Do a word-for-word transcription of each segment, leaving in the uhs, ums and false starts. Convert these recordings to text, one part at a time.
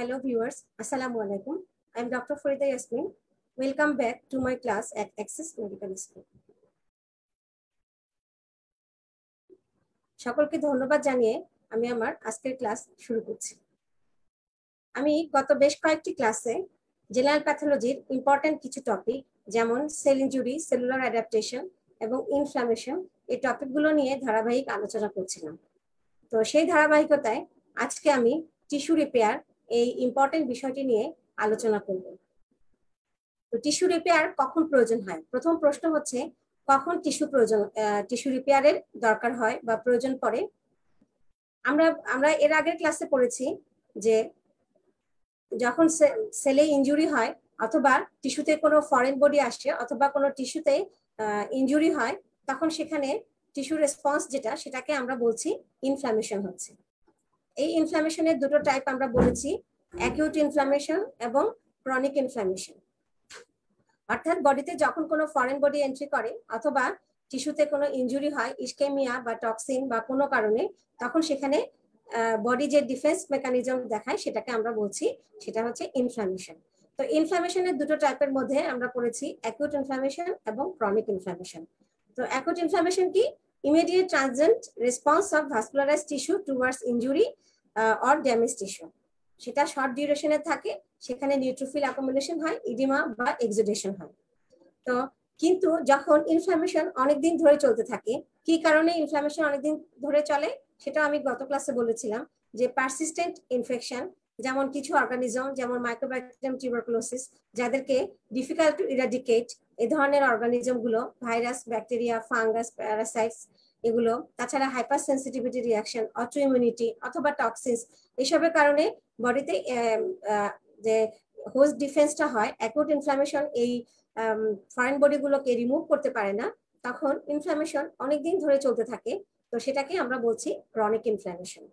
Hello viewers, Assalamu alaikum. I am Doctor Farida Yasmin. Welcome back to my class at Access Medical School. সকলকে ধন্যবাদ জানিয়ে আমি আমার আজকের ক্লাস শুরু করছি। আমি গত বেশ কয়েকটি ক্লাসে জেনারেল প্যাথোলজির ইম্পর্টেন্ট কিছু টপিক যেমন সেল ইনজুরি, সেলুলার অ্যাডাপ্টেশন এবং ইনফ্লামেশন এই টপিকগুলো নিয়ে ধারাবাহিক আলোচনা করছিলাম। তো সেই ধারাবাহিকতায় আজকে আমি টিস্যু রিপেয়ার এই ইম্পর্টেন্ট বিষয়টি নিয়ে আলোচনা করব। তো টিস্যু রিপেয়ার কখন প্রয়োজন হয়? প্রথম প্রশ্ন হচ্ছে কখন টিস্যু প্রয়োজন টিস্যু রিপেয়ারের দরকার হয় বা প্রয়োজন পড়ে। আমরা আমরা এর আগের ক্লাসে পড়েছি যে যখন সেলে ইনজুরি হয় অথবা টিস্যুতে কোনো ফরেন বডি আসে অথবা কোনো টিস্যুতে ইনজুরি হয় তখন সেখানে টিস্যু রেসপন্স যেটা সেটাকে আমরা বলছি ইনফ্লামেশন হচ্ছে। এই ইনফ্লামেশনের দুটো টাইপ আমরা বলেছি, অ্যাকিউট ইনফ্লামেশন এবং ক্রনিক ইনফ্লামেশন। অর্থাৎ বডিতে যখন কোনো ফরেন বডি এন্ট্রি করে অথবা টিস্যুতে কোনো ইনজুরি হয় ইসকেমিয়া বা টক্সিন বা কোনো কারণে, তখন সেখানে বডি যে ডিফেন্স মেকানিজম দেখায় সেটাকে আমরা বলছি সেটা হচ্ছে ইনফ্লামেশন। তো ইনফ্লামেশনের দুটো টাইপের মধ্যে আমরা পড়েছি অ্যাকিউট ইনফ্লামেশন এবং ক্রনিক ইনফ্লামেশন। তো অ্যাকিউট ইনফ্লামেশন কি? Immediate transient response of vascularized tissue towards injury or damage tissue. সেটা শর্ট ডিউরেশনে থাকে, সেখানে নিউট্রোফিল অ্যাকুমুলেশন হয়, ইডিমা বা এক্সুডেশন হয়। তো কিন্তু যখন ইনফ্লামেশন অনেকদিন ধরে চলতে থাকে, কি কারণে ইনফ্লামেশন অনেকদিন ধরে চলে সেটা আমি গত ক্লাসে বলেছিলাম যে পারসিস্টেন্ট ইনফেকশন, যেমন কিছু অর্গানিজম যেমন মাইক্রোব্যাকটেরিয়াম টিউবারকুলোসিস যাদেরকে ডিফিকাল্ট টু ইরাডিকেট, এই ধরনের অর্গানিজম গুলো ভাইরাস, ব্যাকটেরিয়া, ফাঙ্গাস, প্যারাসাইটস এগুলো, তাছাড়া hyper sensitivity reaction, auto immunity অথবা টক্সিনস, এসবের কারণে বডিতে যে হোস্ট ডিফেন্সটা হয়, অ্যাকিউট ইনফ্লামেশন এই ফরেন বডিগুলোকে রিমুভ করতে পারে না, তখন ইনফ্লামেশন অনেকদিন ধরে চলতে থাকে। তো সেটাকে আমরা বলছি ক্রনিক ইনফ্লামেশন।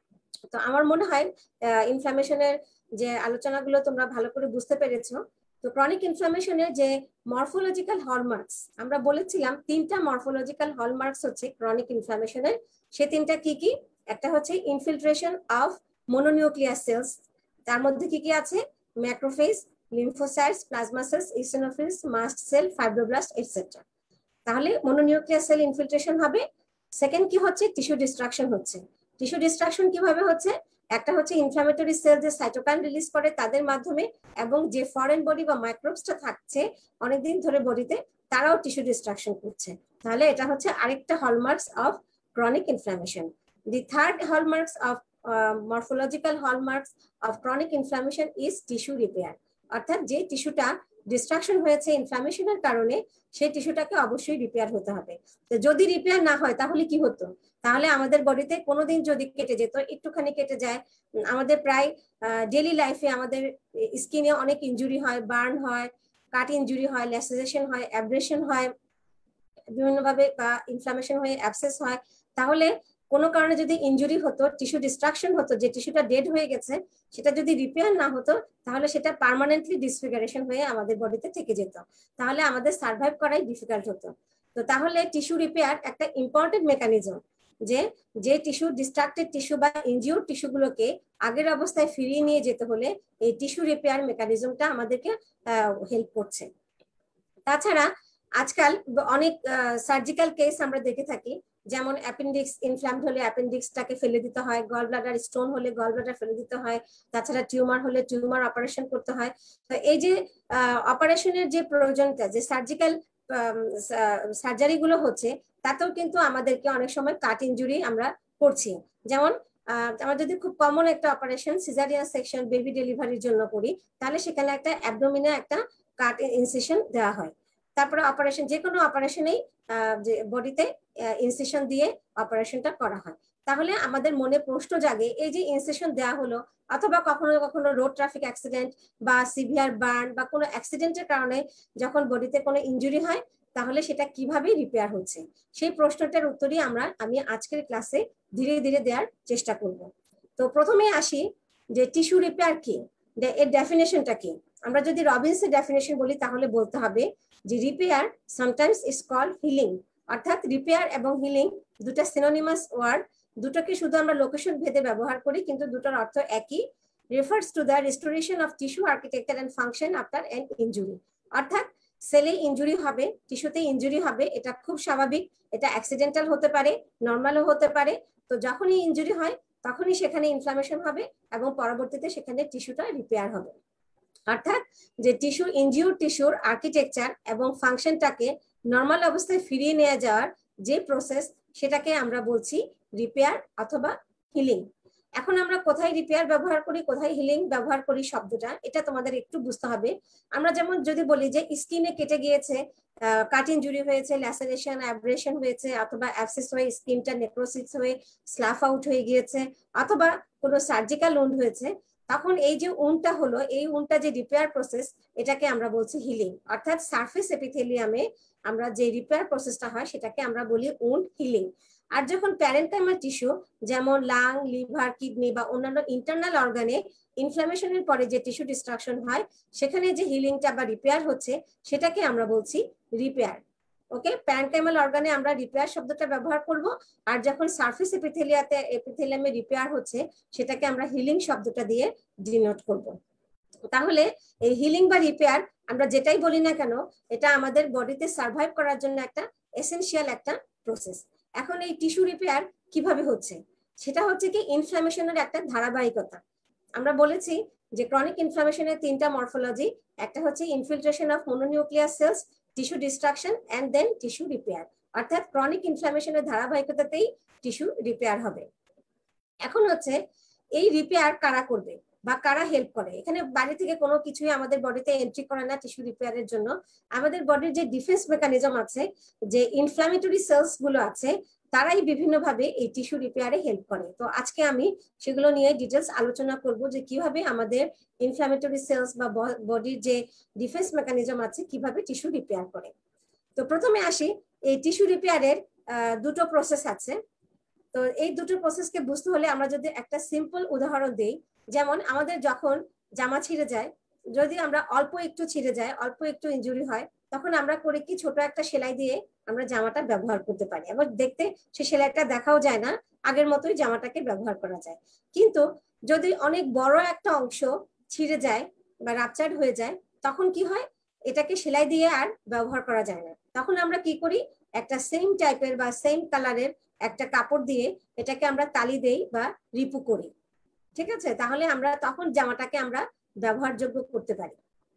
তো আমার মনে হয় ইনফ্লামেশনের যে আলোচনাগুলো তোমরা ভালো করে বুঝতে পেরেছো। তো ক্রনিক ইনফ্লামেশনের যে মরফোলজিক্যাল হলমার্কস আমরা বলেছিলাম, তিনটা মরফোলজিক্যাল হলমার্কস হচ্ছে ক্রনিক ইনফ্লামেশনের। সে তিনটা কি কি? একটা হচ্ছে ইনফিলট্রেশন অফ মোনোনিউক্লিয়াস সেলস, তার মধ্যে কি কি আছে? Macrophage, lymphocytes, plasma cells, eosinophils, mast cell, fibroblast etcetera. তাহলে মোনোনিউক্লিয়াস সেল ইনফিলট্রেশন হবে। সেকেন্ড কি হচ্ছে? টিস্যু ডিস্ট্রাকশন হচ্ছে। টিস্যু ডিস্ট্রাকশন কিভাবে হচ্ছে? একটা হচ্ছে ইনফ্লামেটরি সেল যে সাইটোকাইন রিলিজ করে তাদের মাধ্যমে, এবং যে ফরেন বডি বা মাইক্রোবসটা থাকছে অনেকদিন ধরে বডিতে, তারাও টিস্যু ডিস্ট্রাকশন করছে। তাহলে এটা হচ্ছে আরেকটা hallmarks of chronic inflammation. The third hallmarks of morphological hallmarks of chronic inflammation is tissue repair. অর্থাৎ যে টিস্যুটা ডিস্ট্রাকশন হয়েছে ইনফ্লামেশনের কারণে, সেই টিস্যুটাকে অবশ্যই রিপেয়ার হতে হবে। তো যদি রিপেয়ার না হয় তাহলে কি হতো? তাহলে আমাদের বডিতে কোনোদিন যদি কেটে যেত, একটুখানি কেটে যায়, আমাদের প্রায় ডেইলি লাইফে আমাদের স্কিনে অনেক ইনজুরি হয়, বার্ন হয়, কাট ইনজুরি হয়, ল্যাসেরেশন হয়, অ্যাব্রেশন হয় বিভিন্নভাবে, বা ইনফ্লামেশন হয়ে অ্যাবসেস হয়। তাহলে কোনো কারণে যদি ইনজুরি হতো, টিস্যু ডিস্ট্রাকশন হতো, যে টিস্যুটা ডেড হয়ে গেছে সেটা যদি রিপেয়ার না হতো তাহলে সেটা পার্মানেন্টলি ডিসফিগারেশন হয়ে আমাদের বডিতে থেকে যেত, তাহলে আমাদের সার্ভাইভ করাই ডিফিকাল্ট হতো। তো তাহলে টিস্যু রিপেয়ার একটা ইম্পর্টেন্ট মেকানিজম, যে যে টিস্যু ডিস্ট্রাক্টেড টিস্যু বা ইনজিউর্ড টিস্যুগুলোকে আগের অবস্থায় ফিরিয়ে নিয়ে যেতে হলে এই টিস্যু রিপেয়ার মেকানিজমটা আমাদেরকে হেল্প করছে। তাছাড়া আজকাল অনেক সার্জিক্যাল কেস আমরা দেখে থাকি, যেমন অ্যাপেন্ডিক্স ইনফ্ল্যামড হলে অ্যাপেন্ডিক্সটাকে ফেলে দিতে হয়, গল ব্লাডার স্টোন হলে গল ব্লাডার ফেলে দিতে হয়, তাছাড়া টিউমার হলে টিউমার অপারেশন করতে হয়। তো এই যে অপারেশনের যে প্রয়োজনটা, যে সার্জিক্যাল সার্জারি গুলো হচ্ছে, তাতেও কিন্তু আমাদেরকে অনেক সময় কাট ইনজুরি আমরা করছি। যেমন আমরা যদি খুব কমন একটা অপারেশন সিজারিয়ান সেকশন বেবি ডেলিভারির জন্য করি, তাহলে সেখানে একটা অ্যাবডোমিনে একটা কাট ইনসিশন দেওয়া হয়। তারপরে অপারেশন, যে কোনো অপারেশনেই যে বডিতে ইনসিশন দিয়ে অপারেশনটা করা হয়। তাহলে আমাদের মনে প্রশ্ন জাগে, এই যে ইনসিশন দেওয়া হলো, অথবা কখনো কখনো রোড ট্রাফিক অ্যাক্সিডেন্ট বা সিভিয়ার বার্ন বা কোনো অ্যাক্সিডেন্টের কারণে যখন বডিতে কোনো ইনজুরি হয়, তাহলে সেটা কিভাবে রিপেয়ার হচ্ছে, সেই প্রশ্নটার উত্তরই আমরা আমি আজকের ক্লাসে ধীরে ধীরে দেওয়ার চেষ্টা করব। তো প্রথমে আসি যে টিস্যু রিপেয়ার কি, এর ডেফিনেশনটা কি। আমরা যদি রবিনসের ডেফিনেশন বলি তাহলে বলতে হবে যে repair sometimes is called healing. অর্থাৎ রিপেয়ার এবং হিলিং দুটা সিনোনিমাস ওয়ার্ড, দুটোকে শুধু আমরা লোকেশন ভেদে ব্যবহার করি কিন্তু দুটোর অর্থ একই। refers to the restoration of tissue architecture and function after an injury. অর্থাৎ সেলে ইনজুরি হবে, টিস্যুতে ইনজুরি হবে, এটা খুব স্বাভাবিক, এটা অ্যাক্সিডেন্টাল হতে পারে, নর্মালও হতে পারে। তো যখনই ইনজুরি হয় তখনই সেখানে ইনফ্লামেশন হবে এবং পরবর্তীতে সেখানে টিস্যুটা রিপেয়ার হবে। অর্থাৎ যে টিস্যু ইনজিউর টিস্যুর আর্কিটেকচার এবং ফাংশনটাকে নর্মাল অবস্থায় ফিরিয়ে নিয়ে যাওয়ার যে প্রসেস, সেটাকে আমরা বলছি রিপেয়ার অথবা হিলিং। এখন আমরা কোথায় রিপেয়ার ব্যবহার করি, কোথায় হিলিং ব্যবহার করি শব্দটা, এটা তোমাদের একটু বুঝতে হবে। আমরা যেমন যদি বলি যে স্কিনে কেটে গিয়েছে, কাট ইনজুরি হয়েছে, ল্যাসারেশন, অ্যাব্রেশন হয়েছে, অথবা অ্যাবসেস হয়ে স্কিনটা নেক্রোসিস হয়ে স্লাফ আউট হয়ে গিয়েছে, অথবা কোনো সার্জিক্যাল উন্ড হয়েছে, তখন এই যে উন্ডটা হলো, এই উন্ডটা যে রিপেয়ার প্রসেস, এটাকে আমরা বলছি হিলিং। অর্থাৎ সারফেস এপিথেলিয়ামে আমরা যে রিপেয়ার প্রসেসটা হয় সেটাকে আমরা বলি উন্ড হিলিং। আর যখন প্যারেনকাইমাল টিস্যু যেমন লাং, লিভার, কিডনি বা অন্যান্য ইন্টারনাল অর্গানে ইনফ্লামেশনের পরে যে টিস্যু ডিস্ট্রাকশন হয়, সেখানে যে হিলিংটা বা রিপেয়ার হচ্ছে সেটাকে আমরা বলছি রিপেয়ার। ওকে, প্যারেনকাইমাল অর্গানে আমরা রিপেয়ার শব্দটা ব্যবহার করব, আর যখন সারফেস এপিথেলিয়াতে এপিথেলিয়ামে রিপেয়ার হচ্ছে সেটাকে আমরা হিলিং শব্দটা দিয়ে ডিনোট করব। তাহলে এই হিলিং বা রিপেয়ার আমরা যেটাই বলি না কেন, এটা আমাদের বডিতে সার্ভাইভ করার জন্য একটা এসেনশিয়াল একটা প্রসেস। এখন এই টিস্যু রিপেয়ার কিভাবে হচ্ছে, সেটা হচ্ছে কি ইনফ্লামেশনের একটা ধারাবাহিকতা। আমরা বলেছি যে ক্রনিক ইনফ্লামেশনের তিনটা মরফোলজি, একটা হচ্ছে infiltration of mononucleus cells, tissue destruction and then tissue repair. অর্থাৎ ক্রনিক ইনফ্লামেশনের ধারাবাহিকতাতেই টিস্যু রিপেয়ার হবে। এখন হচ্ছে এই রিপেয়ার কারা করবে বা কারা হেল্প করে। এখানে বাইরে থেকে কোনো কিছুই আমাদের বডিতে এন্ট্রি করে না টিস্যু রিপেয়ারের জন্য। আমাদের বডির যে ডিফেন্স মেকানিজম আছে, যে ইনফ্লামেটরি সেলস গুলো আছে, তারাই বিভিন্নভাবে এই টিস্যু রিপেয়ারে হেল্প করে। তো আজকে আমি সেগুলো নিয়ে ডিটেলস আলোচনা করব যে কিভাবে আমাদের ইনফ্লামেটরি সেলস বা বডির যে ডিফেন্স মেকানিজম আছে কিভাবে টিস্যু রিপেয়ার করে। তো প্রথমে আসি, এই টিস্যু রিপেয়ারের দুটো প্রসেস আছে। তো এই দুটো প্রসেসকে বুঝতে হলে আমরা যদি একটা সিম্পল উদাহরণ দিই, যেমন আমাদের যখন জামা ছিঁড়ে যায়, যদি আমরা অল্প একটু ছিঁড়ে যায়, অল্প একটু ইনজুরি হয়, তখন আমরা করি কি ছোট একটা সেলাই দিয়ে আমরা জামাটা ব্যবহার করতে পারি, এবং দেখতে সে সেলাইটা দেখাও যায় না, আগের মতোই জামাটাকে ব্যবহার করা যায়। কিন্তু যদি অনেক বড় একটা অংশ ছিঁড়ে যায় বা রাপচার্ড হয়ে যায়, তখন কি হয়, এটাকে সেলাই দিয়ে আর ব্যবহার করা যায় না। তখন আমরা কি করি, একটা সেম টাইপের বা সেম কালারের একটা কাপড় দিয়ে এটাকে আমরা তালি দেই বা রিপু করি, ঠিক আছে? তাহলে আমরা তখন জামাটাকে আমরা ব্যবহারযোগ্য করতে পারি।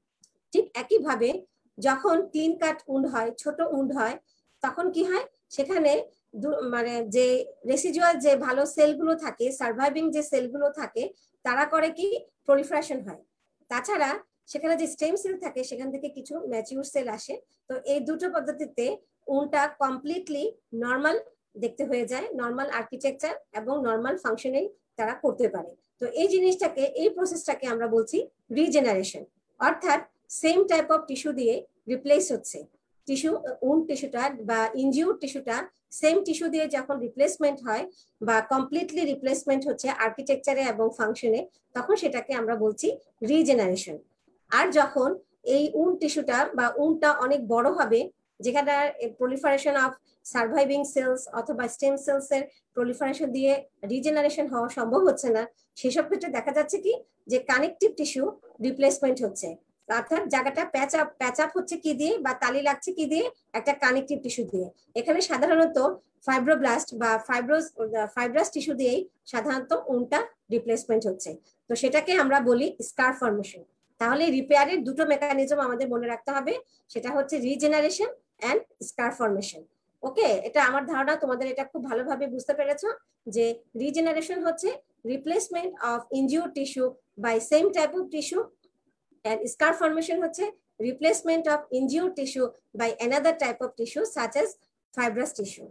ঠিক একইভাবে যখন ক্লিন কাট উন্ড হয়, ছোট উন্ড হয়, তখন কি হয়, সেখানে মানে যে রেসিডুয়াল যে ভালো সেলগুলো থাকে, সার্ভাইভিং যে সেলগুলো থাকে, তারা করে কি প্রলিফারেশন হয়। তাছাড়া সেখানে যে স্টেম সেল থাকে সেখান থেকে কিছু ম্যাচিউর সেল আসে। তো এই দুটো পদ্ধতিতে উন্ডটা কমপ্লিটলি নর্মাল দেখতে হয়ে যায়, নর্মাল আর্কিটেকচার এবং নর্মাল ফাংশনিং তারা করতে পারে। তো এই জিনিসটাকে, এই প্রসেসটাকে আমরা বলছি রিজেনারেশন। অর্থাৎ সেম টাইপ অফ টিস্যু দিয়ে রিপ্লেস হচ্ছে টিস্যু, উন্ড টিস্যুটা বা ইনজিউর টিস্যুটা সেম টিস্যু দিয়ে যখন রিপ্লেসমেন্ট হয় বা কমপ্লিটলি রিপ্লেসমেন্ট হচ্ছে আর্কিটেকচারে এবং ফাংশনে, তখন সেটাকে আমরা বলছি রিজেনারেশন। আর যখন এই উন্ড টিস্যুটা বা উন্ডটা অনেক বড় হবে, যেখানে প্রলিফারেশন অফ সার্ভাইভিং সেলস অথবা স্টেম সেলস এর প্রলিফারেশন দিয়ে রিজেনারেশন হওয়া সম্ভব হচ্ছে না, সেসব ক্ষেত্রে দেখা যাচ্ছে কি যে কানেকটিভ টিস্যু রিপ্লেসমেন্ট হচ্ছে। অর্থাৎ জায়গাটা প্যাচ আপ প্যাচ আপ হচ্ছে কি দিয়ে বা তালি লাগছে কি দিয়ে, একটা কানেকটিভ টিস্যু দিয়ে। এখানে সাধারণত ফাইব্রোব্লাস্ট বা ফাইব্রোস ফাইব্রাস টিস্যু দিয়েই সাধারণত উন্ডটা রিপ্লেসমেন্ট হচ্ছে। তো সেটাকে আমরা বলি স্কার ফর্মেশন। তাহলে রিপেয়ারের দুটো মেকানিজম আমাদের মনে রাখতে হবে, সেটা হচ্ছে regeneration and scar formation. Okay, এটা আমার ধারণা তোমাদের এটা খুব ভালোভাবে বুঝতে পেরেছো যে রিজেনারেশন হচ্ছে replacement of injured tissue by same type of tissue, and scar formation হচ্ছে replacement of injured tissue by another type of tissue such as fibrous tissue.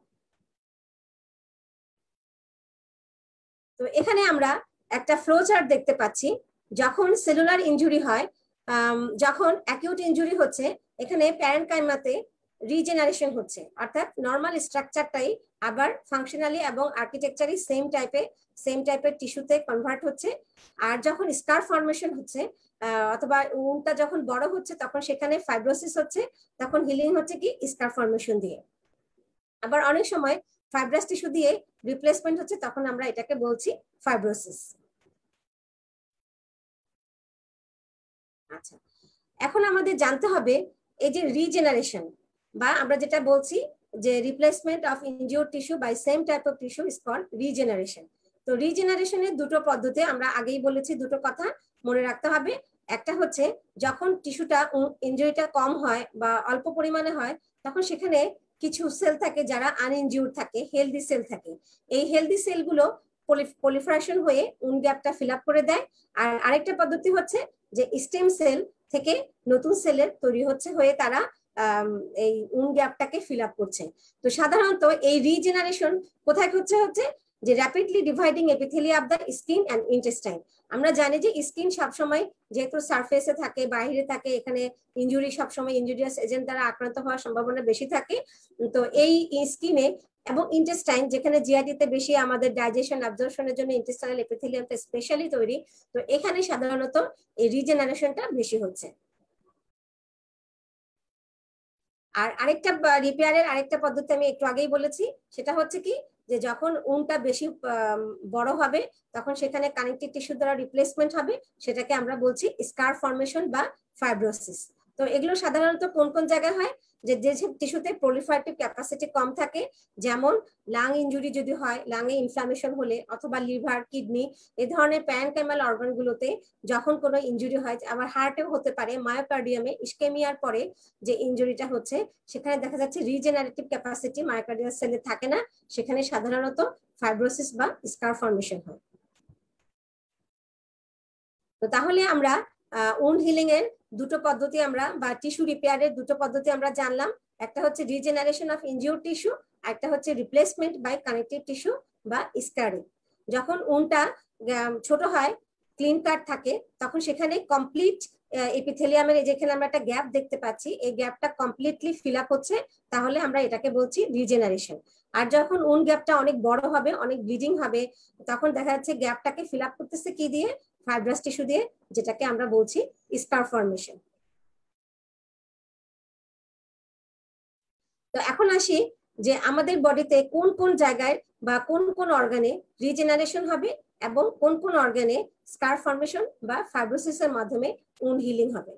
তো এখানে আমরা একটা ফ্লো চার্ট দেখতে পাচ্ছি। যখন সেলুলার ইনজুরি হয়, যখন অ্যাকিউট ইনজুরি হচ্ছে, এখানে প্যারেনকাইমাতে রিজেনারেশন হচ্ছে, অর্থাৎ নর্মাল স্ট্রাকচারটাই আবার ফাংশনালি এবং আর্কিটেকচারি সেম টাইপের সেম টাইপের টিস্যুতে কনভার্ট হচ্ছে। আর যখন স্কার ফর্মেশন হচ্ছে অথবা উন্ডটা যখন বড় হচ্ছে, তখন সেখানে ফাইব্রোসিস হচ্ছে, তখন হিলিং হচ্ছে কি স্কার ফর্মেশন দিয়ে। আবার অনেক সময় ফাইব্রাস টিস্যু দিয়ে রিপ্লেসমেন্ট হচ্ছে, তখন আমরা এটাকে বলছি ফাইব্রোসিস। আচ্ছা, এখন আমাদের জানতে হবে এই যে রিজেনারেশন বা আমরা যেটা বলছি যে replacement of injured tissue by same type of tissue is called regeneration. তো রিজেনারেশনের দুটো পদ্ধতি আমরা আগেই বলেছি, দুটো কথা মনে রাখতে হবে। একটা হচ্ছে যখন টিস্যুটা ইনজুরিটা কম হয় বা অল্প পরিমাণে হয়, তখন সেখানে কিছু সেল থাকে যারা আনইনজিউর্ড থাকে, হেলদি সেল থাকে। এই হেলদি সেলগুলো পলিফারেশন হয়ে উন গ্যাপটা ফিল আপ করে দেয়। আর আরেকটা পদ্ধতি হচ্ছে যে স্টেম সেল থেকে নতুন সেলের তৈরি হচ্ছে হয়ে তারা এই উন গ্যাপটাকে ফিল আপ করছে। তো সাধারণত এই রিজেনারেশন কোথায় হচ্ছে হচ্ছে যে rapidly dividing epithelia of the skin and intestine. আমরা জানি যে স্কিন সবসময় যেহেতু সারফেসে থাকে, বাইরে থাকে, এখানে ইনজুরি সবসময় ইনজুরিয়াস এজেন্ট দ্বারা আক্রান্ত হওয়ার সম্ভাবনা বেশি থাকে। তো এই স্কিনে এবং ইন্টেস্টাইন, যেখানে জিআইটিতে বেশি আমাদের ডাইজেশন অ্যাবজর্পশনের জন্য ইন্টেস্টাইনাল এপিথেলিয়ামটা স্পেশালি তৈরি, তো এখানে সাধারণত এই রিজেনারেশনটা বেশি হচ্ছে। আর আরেকটা রিপেয়ারের আরেকটা পদ্ধতি আমি একটু আগেই বলেছি, সেটা হচ্ছে কি যে যখন উনটা বেশি বড় হবে তখন সেখানে কানেকটিভ টিস্যু দ্বারা রিপ্লেসমেন্ট হবে, সেটাকে আমরা বলছি স্কার ফর্মেশন বা ফাইব্রোসিস। তো এগুলো সাধারণত কোন কোন জায়গায় হয়, যে যে টিস্যুতে প্রলিফারেটিভ ক্যাপাসিটি কম থাকে, যেমন লাং ইনজুরি যদি হয়, লাংয়ে ইনফ্লামেশন হলে, অথবা লিভার, কিডনি, এই ধরনের প্যানকাইমাল অর্গানগুলোতে যখন কোনো ইনজুরি হয়, আবার হার্টেও হতে পারে, মায়োকার্ডিয়ামে ইসকেমিয়ার পরে যে ইনজুরিটা হচ্ছে, সেখানে দেখা যাচ্ছে রিজেনারেটিভ ক্যাপাসিটি মায়োকার্ডিয়াল সেলে থাকে না, সেখানে সাধারণত ফাইব্রোসিস বা স্কার ফর্মেশন হয়। তো তাহলে আমরা উন্ড হিলিং এর দুটো পদ্ধতি আমরা বা টিস্যু রিপেয়ারের দুটো পদ্ধতি আমরা জানলাম। একটা হচ্ছে রিজেনারেশন অফ ইনজিওর্ড টিস্যু, একটা হচ্ছে রিপ্লেসমেন্ট বাই কানেকটিভ টিস্যু বা স্কারিং। যখন উনটা ছোট হয়, ক্লিন কাট থাকে, তখন সেখানে কমপ্লিট এপিথেলিয়ামের যেখানে আমরা একটা গ্যাপ দেখতে পাচ্ছি, এই গ্যাপটা কমপ্লিটলি ফিল আপ হচ্ছে, তাহলে আমরা এটাকে বলছি রিজেনারেশন। আর যখন উন গ্যাপটা অনেক বড় হবে, অনেক ব্লিডিং হবে, তখন দেখা যাচ্ছে গ্যাপটাকে ফিল আপ করতেছে কি দিয়ে? ফাইব্রাস টিস্যু দিয়ে, যেটাকে আমরা বলছি স্কার ফর্মেশন। তো এখন আসি যে আমাদের বডিতে কোন কোন জায়গায় বা কোন কোন অর্গানে রিজেনারেশন হবে এবং কোন কোন অর্গানে স্কার ফর্মেশন বা ফাইব্রোসিসের মাধ্যমে উন্ড হিলিং হবে।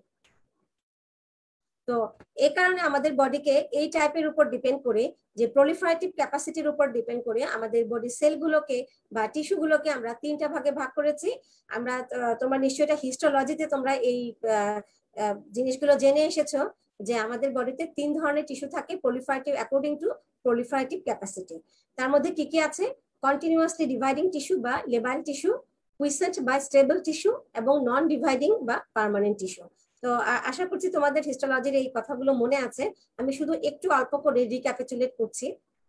তো এই কারণে আমাদের বডিকে এই টাইপের উপর ডিপেন্ড করে, যে প্রলিফারেটিভ ক্যাপাসিটির উপর ডিপেন্ড করে আমাদের বডি সেলগুলোকে বা টিস্যুগুলোকে আমরা তিনটা ভাগে ভাগ করেছি। আমরা তোমরা নিশ্চয়ই এটা হিস্টোলজিতে তোমরা এই জিনিসগুলো জেনে এসেছো যে আমাদের বডিতে তিন ধরনের টিস্যু থাকে proliferative according to proliferative capacity. তার মধ্যে কি কি আছে? কন্টিনিউয়াসলি ডিভাইডিং টিস্যু বা লেবাইল টিস্যু, কুইসেন্ট বা স্টেবল টিস্যু, এবং নন ডিভাইডিং বা পার্মানেন্ট টিস্যু। তো আশা করছি তোমাদের হিস্টোলজির এই কথাগুলো মনে আছে। আমি শুধু একটু অল্প করে রিক্যাপিচুলেট করছি।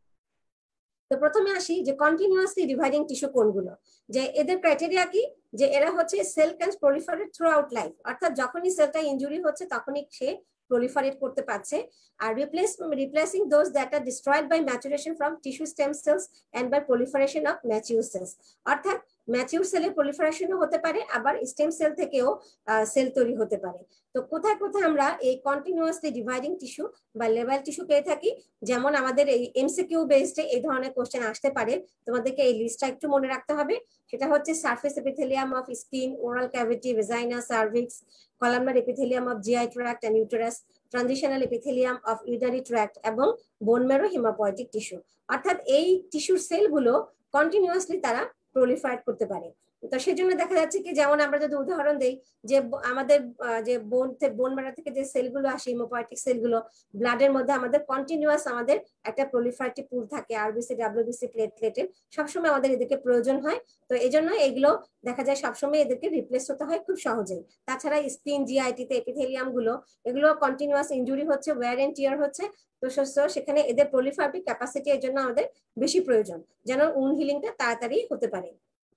তো প্রথমে আসি যে কন্টিনিউয়াসলি ডিভাইডিং টিস্যু কোনগুলো, যে এদের ক্রাইটেরিয়া কি, যে এরা হচ্ছে cell can proliferate throughout life, অর্থাৎ যখনই সেলটা ইনজুরি হচ্ছে তখনই সে proliferate করতে পারছে। আর replace replacing those that are destroyed by maturation from tissue stem cells and by proliferation of mature cells, অর্থাৎ ম্যাচিউর সেলের proliferationও হতে পারে, আবার স্টেম সেল থেকেও সেল তৈরি হতে পারে। তো কোথায় কোথায় আমরা এই কন্টিনিউয়াসলি ডিভাইডিং টিস্যু বা লেবাইল টিস্যু পেয়ে থাকি, যেমন আমাদের এই এমসিকিউ বেসড এই ধরনের কোশ্চেন আসতে পারে, তোমাদেরকে এই লিস্টটা একটু মনে রাখতে হবে। সেটা হচ্ছে surface epithelium of skin, oral cavity, vagina, cervix, columnar epithelium of G I tract and uterus, transitional epithelium of urinary tract এবং bone marrow hematopoietic tissue। অর্থাৎ এই টিস্যুর সেলগুলো কন্টিনিউয়াসলি তারা প্রলিফারেট করতে পারে। তো সেজন্য দেখা যাচ্ছে কি, যেমন আমরা যদি উদাহরণ দেই যে আমাদের যে বোন বোন ম্যারো থেকে যে সেলগুলো আসে, হিমোপয়েটিক সেলগুলো, ব্লাডের মধ্যে আমাদের কন্টিনিউয়াস আমাদের একটা প্রলিফারেটিভ পুল থাকে, আরবিসি, ডাব্লিউবিসি, প্লেটলেটের, সবসময় আমাদের এদেরকে প্রয়োজন হয়। তো এই জন্য এগুলো দেখা যায় সবসময় এদেরকে রিপ্লেস হতে হয় খুব সহজেই। তাছাড়া স্কিন, জিআইটিতে এপিথেলিয়াম গুলো, এগুলো কন্টিনিউয়াস ইনজুরি হচ্ছে, ওয়্যার এন্ড টিয়ার হচ্ছে, তো সেখানে এদের প্রলিফারেটিভ ক্যাপাসিটি এর জন্য আমাদের বেশি প্রয়োজন, যেন উন্ড হিলিংটা তাড়াতাড়ি হতে পারে।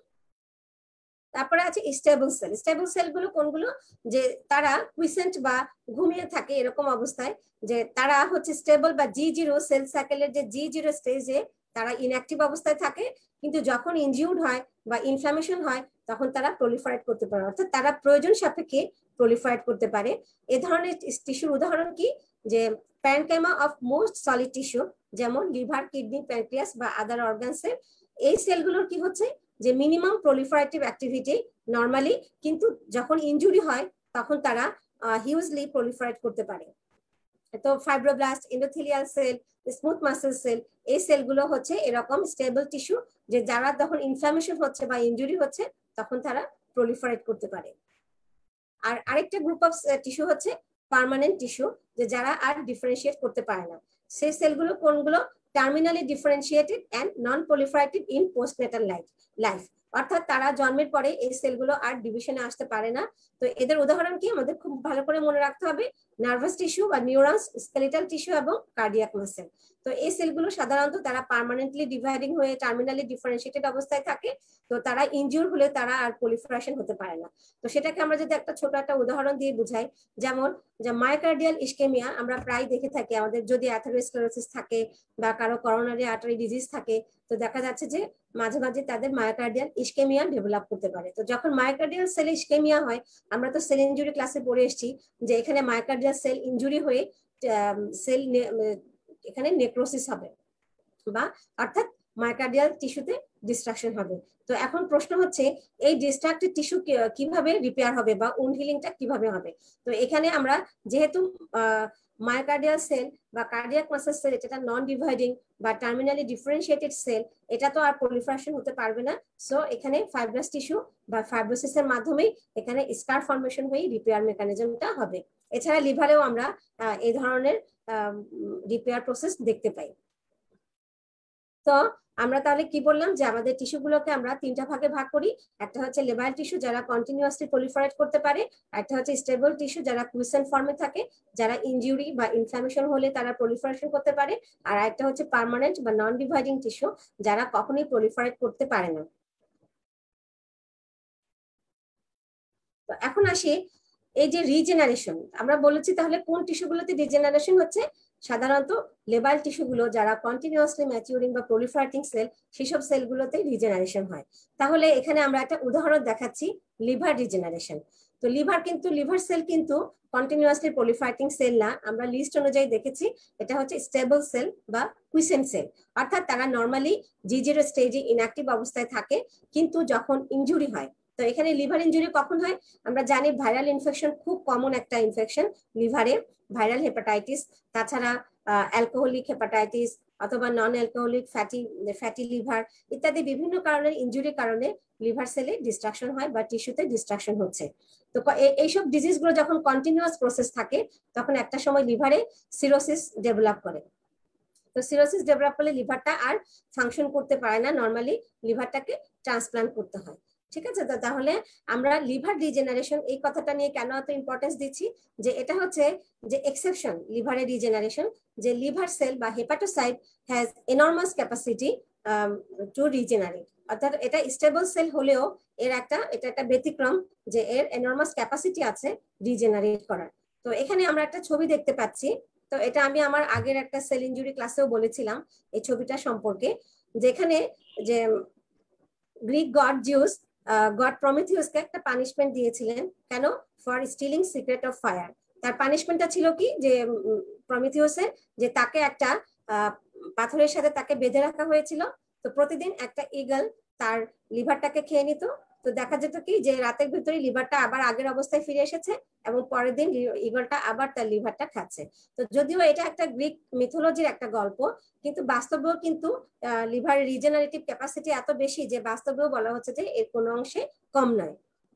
তারপরে আছে স্টেবল সেল। স্টেবল সেলগুলো কোনগুলো, যে তারা কুইসেন্ট বা ঘুমিয়ে থাকে এরকম অবস্থায়, যে তারা হচ্ছে স্টেবল বা জি জিরো সেল সাইকেলের যে জি জিরো স্টেজে তারা ইনঅ্যাক্টিভ অবস্থায় থাকে, কিন্তু যখন ইনজিউর্ড হয় বা ইনফ্লামেশন হয় তখন তারা প্রলিফারেট করতে পারে, অর্থাৎ তারা প্রয়োজন সাপেক্ষে প্রলিফারেট করতে পারে। এ ধরনের টিস্যুর উদাহরণ কি, যে parenchyma of most solid tissue, যেমন লিভার, কিডনি, প্যানক্রিয়াস বা আদার অর্গানসের, এই সেলগুলোর কি হচ্ছে যে মিনিমাম প্রলিফারেটিভ অ্যাক্টিভিটি নরমালি, কিন্তু যখন ইনজুরি হয় তখন তারা হিউজলি প্রলিফারেট করতে পারে। তো fibroblast, endothelial cell, smooth muscle cell, এই সেলগুলো হচ্ছে এরকম স্টেবল টিস্যু, যে যারা যখন ইনফ্লামেশন হচ্ছে বা ইনজুরি হচ্ছে তখন তারা প্রলিফারেট করতে পারে। আর আরেকটা গ্রুপ অফ টিস্যু হচ্ছে পার্মানেন্ট টিস্যু, যে যারা আর ডিফারেন্সিয়েট করতে পারে না। সেই সেলগুলো কোনগুলো? Terminally differentiated and non proliferative in postnatal life life অর্থাৎ তারা জন্মের পরে এই সেলগুলো আর ডিভিশনে আসতে পারে না। তো এদের উদাহরণ কি আমাদের খুব ভালো করে মনে রাখতে হবে? নার্ভাস টিস্যু বা নিউরনস, স্কেলিটাল টিস্যু এবং কার্ডিয়াক মাসেল। তো এই সেলগুলো সাধারণত তারা পার্মানেন্টলি ডিভাইডিং হয়ে টার্মিনালি ডিফারেন্সিয়েটেড অবস্থায় থাকে। তো তারা ইনজিউর হলে তারা আর প্রলিফারেশন হতে পারে না। তো সেটাকে আমরা যদি একটা ছোট একটা উদাহরণ দিয়ে বুঝাই, যেমন যে মায়োকার্ডিয়াল ইসকেমিয়া আমরা প্রায় দেখে থাকি আমাদের, যদি অ্যাথেরোস্ক্লেরোসিস থাকে বা কারো করোনারি আর্টারি ডিজিজ থাকে, তো দেখা যাচ্ছে যে মাঝে মাঝে তাদের মায়োকার্ডিয়াল ইসকেমিয়া ডেভেলপ করতে পারে। তো যখন মায়োকার্ডিয়াল সেল ইসকেমিয়া হয়, আমরা তো সেল ইনজুরি ক্লাসে পড়ে এসেছি যে এখানে মায়োকার্ডিয়াল সেল ইনজুরি হয়ে সেল এখানে নেক্রোসিস হবে, বা অর্থাৎ মায়োকার্ডিয়াল টিস্যুতে ডিস্ট্রাকশন হবে। তো এখন প্রশ্ন হচ্ছে এই ডিস্ট্রাক্টেড টিস্যু কিভাবে রিপেয়ার হবে বা উন্ড হিলিংটা কিভাবে হবে? তো এখানে আমরা যেহেতু মায়োকার্ডিয়াল সেল বা কার্ডিয়াক মাসেল সেল এটা নন ডিভাইডিং বা টার্মিনালি ডিফারেন্সিয়েটেড সেল, এটা তো আর প্রলিফারেশন হতে পারবে না। সো এখানে ফাইব্রাস টিস্যু বা ফাইব্রোসিসের মাধ্যমেই এখানে স্কার ফর্মেশন হয়ে রিপেয়ার মেকানিজমটা হবে। এছাড়া লিভারেও আমরা এই ধরনের রিপেয়ার প্রসেস দেখতে পাই। তো আমরা তাহলে কি বললাম যে আমাদের টিস্যুগুলোকে আমরা তিনটা ভাগে ভাগ করি। একটা হচ্ছে লেবাইল টিস্যু যারা কন্টিনিউয়াসলি প্রলিফারেট করতে পারে, একটা হচ্ছে স্টেবল টিস্যু যারা কুইসেন্ট ফর্মে থাকে, যারা ইনজুরি বা ইনফ্লামেশন হলে তারা প্রলিফারেশন করতে পারে, আর একটা হচ্ছে পার্মানেন্ট বা নন ডিভাইডিং টিস্যু যারা কখনোই প্রলিফারেট করতে পারে না। তো এখন আসি এই যে রিজেনারেশন, আমরা বলেছি তাহলে কোন টিস্যুগুলোতে রিজেনারেশন হচ্ছে? সাধারণত লেবাইল টিস্যুগুলো যারা কন্টিনিউয়াসলি ম্যাচিউরিং বা প্রলিফারেটিং সেল, সেসব সেলগুলোতে রিজেনারেশন হয়। তাহলে এখানে আমরা একটা উদাহরণ দেখাচ্ছি লিভার রিজেনারেশন। তো লিভার কিন্তু লিভার সেল কিন্তু কন্টিনিউয়াসলি প্রলিফারেটিং সেল না, আমরা লিস্ট অনুযায়ী দেখেছি এটা হচ্ছে স্টেবল সেল বা কুইসেন্ট সেল, অর্থাৎ তারা নর্মালি জি জিরো স্টেজে ইনঅ্যাক্টিভ অবস্থায় থাকে। কিন্তু যখন ইনজুরি হয়, তো এখানে লিভার ইনজুরি কখন হয়? আমরা জানি ভাইরাল ইনফেকশন খুব কমন একটা ইনফেকশন লিভারে, ভাইরাল হেপাটাইটিস, তাছাড়া অ্যালকোহলিক হেপাটাইটিস অথবা non alcoholic fatty fatty liver ইত্যাদি বিভিন্ন কারণের ইনজুরির কারণে লিভার সেলে ডিস্ট্রাকশন হয় বা টিস্যুতে ডিস্ট্রাকশন হচ্ছে। তো এইসব ডিজিজগুলো যখন কন্টিনিউয়াস প্রসেস থাকে, তখন একটা সময় লিভারে সিরোসিস ডেভেলপ করে। তো সিরোসিস ডেভেলপ করলে লিভারটা আর ফাংশন করতে পারে না, নর্মালি লিভারটাকে ট্রান্সপ্লান্ট করতে হয়। ঠিক আছে? তো তাহলে আমরা লিভার রিজেনারেশন এই কথাটা নিয়ে কেন এত ইম্পর্টেন্স দিচ্ছি, যে এটা হচ্ছে যে এক্সেপশন লিভারের রিজেনারেশন, যে লিভার সেল বা hepatocyte has enormous capacity to regenerate, অর্থাৎ এটা স্টেবল সেল হলেও এর একটা এটা একটা ব্যতিক্রম যে এর এনর্মাস ক্যাপাসিটি আছে রিজেনারেট করার। তো এখানে আমরা একটা ছবি দেখতে পাচ্ছি। তো এটা আমি আমার আগের একটা সেল ইনজুরি ক্লাসেও বলেছিলাম এই ছবিটা সম্পর্কে, যেখানে যে গ্রিক গড জিউস গড প্রমিথিউসকে একটা পানিশমেন্ট দিয়েছিলেন। কেন? For stealing secret of fire. তার পানিশমেন্টটা ছিল কি, যে প্রমিথিউসের যে তাকে একটা পাথরের সাথে তাকে বেঁধে রাখা হয়েছিল। তো প্রতিদিন একটা ইগল তার লিভারটাকে খেয়ে নিত। তো দেখা যেত কি যে রাতের ভিতরে লিভারটা আবার আগের অবস্থায় ফিরে এসেছে এবং পরের দিন ইগলটা আবার তার লিভারটা খাচ্ছে। তো যদিও এটা একটা গ্রিক মিথোলজির একটা গল্প, কিন্তু বাস্তবেও কিন্তু লিভার রিজেনারেটিভ ক্যাপাসিটি এত বেশি যে বাস্তবেও বলা হচ্ছে যে এর কোনো অংশে কম নয়।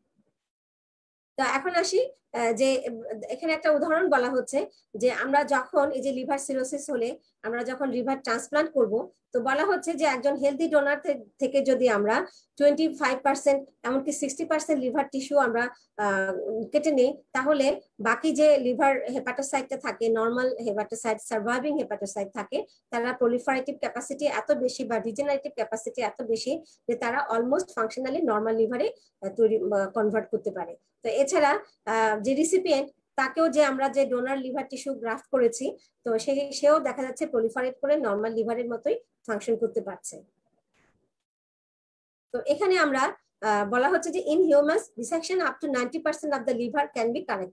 তো এখন আসি যে এখানে একটা উদাহরণ বলা হচ্ছে যে আমরা যখন এই যে লিভার সিরোসিস হলে আমরা যখন লিভার ট্রান্সপ্লান্ট করব, তো বলা হচ্ছে যে একজন হেলদি ডোনার থেকে যদি আমরা টোয়েন্টি ফাইভ পার্সেন্ট এমনকি সিক্সটি পার্সেন্ট লিভার টিস্যু আমরা কেটে নিই, তাহলে বাকি যে লিভার হেপাটোসাইটটা থাকে, নর্মাল হেপাটোসাইট, সার্ভাইভিং হেপাটোসাইট থাকে, তারা প্রলিফারেটিভ ক্যাপাসিটি এত বেশি বা রিজেনারেটিভ ক্যাপাসিটি এত বেশি যে তারা অলমোস্ট ফাংশনালি নর্মাল লিভারে তৈরি কনভার্ট করতে পারে। তো এছাড়া যে রিসিপিয়েন্ট তাকেও যে আমরা যে ডোনার লিভার টিস্যু গ্রাফট করেছি, তো সে সেও দেখা যাচ্ছে প্রলিফারেট করে নর্মাল লিভারের মতোই ফাংশন করতে পারছে। তো এখানে আমরা বলা হচ্ছে যে in humans dissection up to ninety percent of the liver can be corrected.